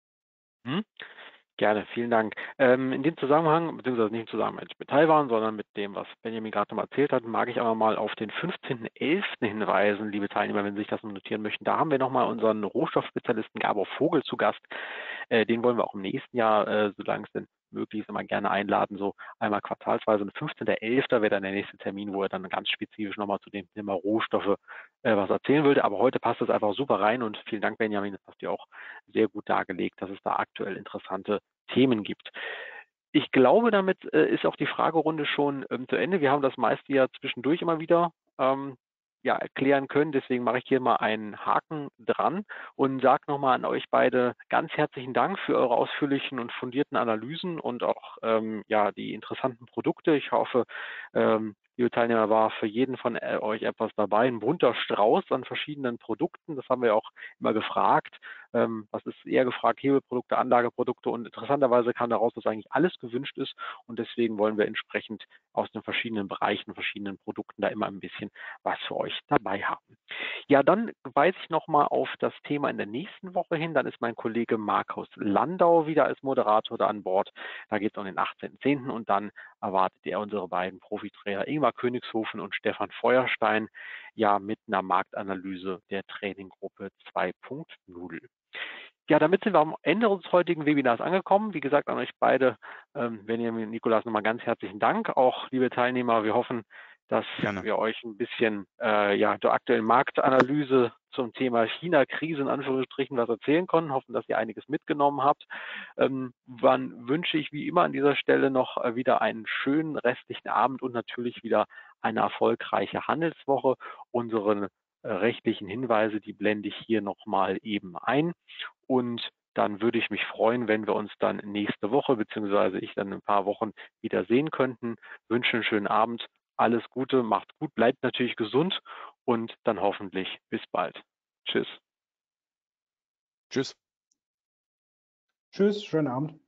Hm? Gerne, vielen Dank. Ähm, in dem Zusammenhang, beziehungsweise nicht im Zusammenhang mit Taiwan, sondern mit dem, was Benjamin gerade noch erzählt hat, mag ich aber mal auf den fünfzehnten elften hinweisen, liebe Teilnehmer, wenn Sie sich das notieren möchten. Da haben wir nochmal unseren Rohstoffspezialisten Gabor Vogel zu Gast. Äh, den wollen wir auch im nächsten Jahr, äh, solange es denn möglich ist, immer gerne einladen, so einmal quartalsweise. Und fünfzehnten elften wäre dann der nächste Termin, wo er dann ganz spezifisch nochmal zu dem Thema Rohstoffe äh, was erzählen würde. Aber heute passt es einfach super rein und vielen Dank, Benjamin, das hast du auch sehr gut dargelegt, dass es da aktuell interessante Themen gibt. Ich glaube, damit äh, ist auch die Fragerunde schon ähm, zu Ende. Wir haben das meiste ja zwischendurch immer wieder ähm, ja, erklären können. Deswegen mache ich hier mal einen Haken dran und sage nochmal an euch beide ganz herzlichen Dank für eure ausführlichen und fundierten Analysen und auch ähm, ja, die interessanten Produkte. Ich hoffe, ähm, liebe Teilnehmer, war für jeden von äh, euch etwas dabei. Ein bunter Strauß an verschiedenen Produkten. Das haben wir auch immer gefragt. Ähm, was ist eher gefragt? Hebelprodukte, Anlageprodukte und interessanterweise kam daraus, dass eigentlich alles gewünscht ist und deswegen wollen wir entsprechend aus den verschiedenen Bereichen, verschiedenen Produkten da immer ein bisschen was für euch dabei haben. Ja, dann weise ich nochmal auf das Thema in der nächsten Woche hin. Dann ist mein Kollege Markus Landau wieder als Moderator da an Bord. Da geht es um den achtzehnten zehnten und dann erwartet er unsere beiden Profitrainer Ingmar Königshofen und Stefan Feuerstein ja mit einer Marktanalyse der Traininggruppe zwei Punkt null. Ja, damit sind wir am Ende unseres heutigen Webinars angekommen. Wie gesagt, an euch beide, ähm, Benjamin und Nikolas, nochmal ganz herzlichen Dank. Auch liebe Teilnehmer, wir hoffen, dass Gerne. wir euch ein bisschen äh, ja, der aktuellen Marktanalyse zum Thema China-Krise in Anführungsstrichen was erzählen konnten. Hoffen, dass ihr einiges mitgenommen habt. Ähm, dann wünsche ich wie immer an dieser Stelle noch äh, wieder einen schönen restlichen Abend und natürlich wieder eine erfolgreiche Handelswoche. Unsere äh, rechtlichen Hinweise, die blende ich hier nochmal eben ein. Und dann würde ich mich freuen, wenn wir uns dann nächste Woche, beziehungsweise ich dann in ein paar Wochen wieder sehen könnten. Wünsche einen schönen Abend, alles Gute, macht gut, bleibt natürlich gesund und dann hoffentlich bis bald. Tschüss. Tschüss. Tschüss, schönen Abend.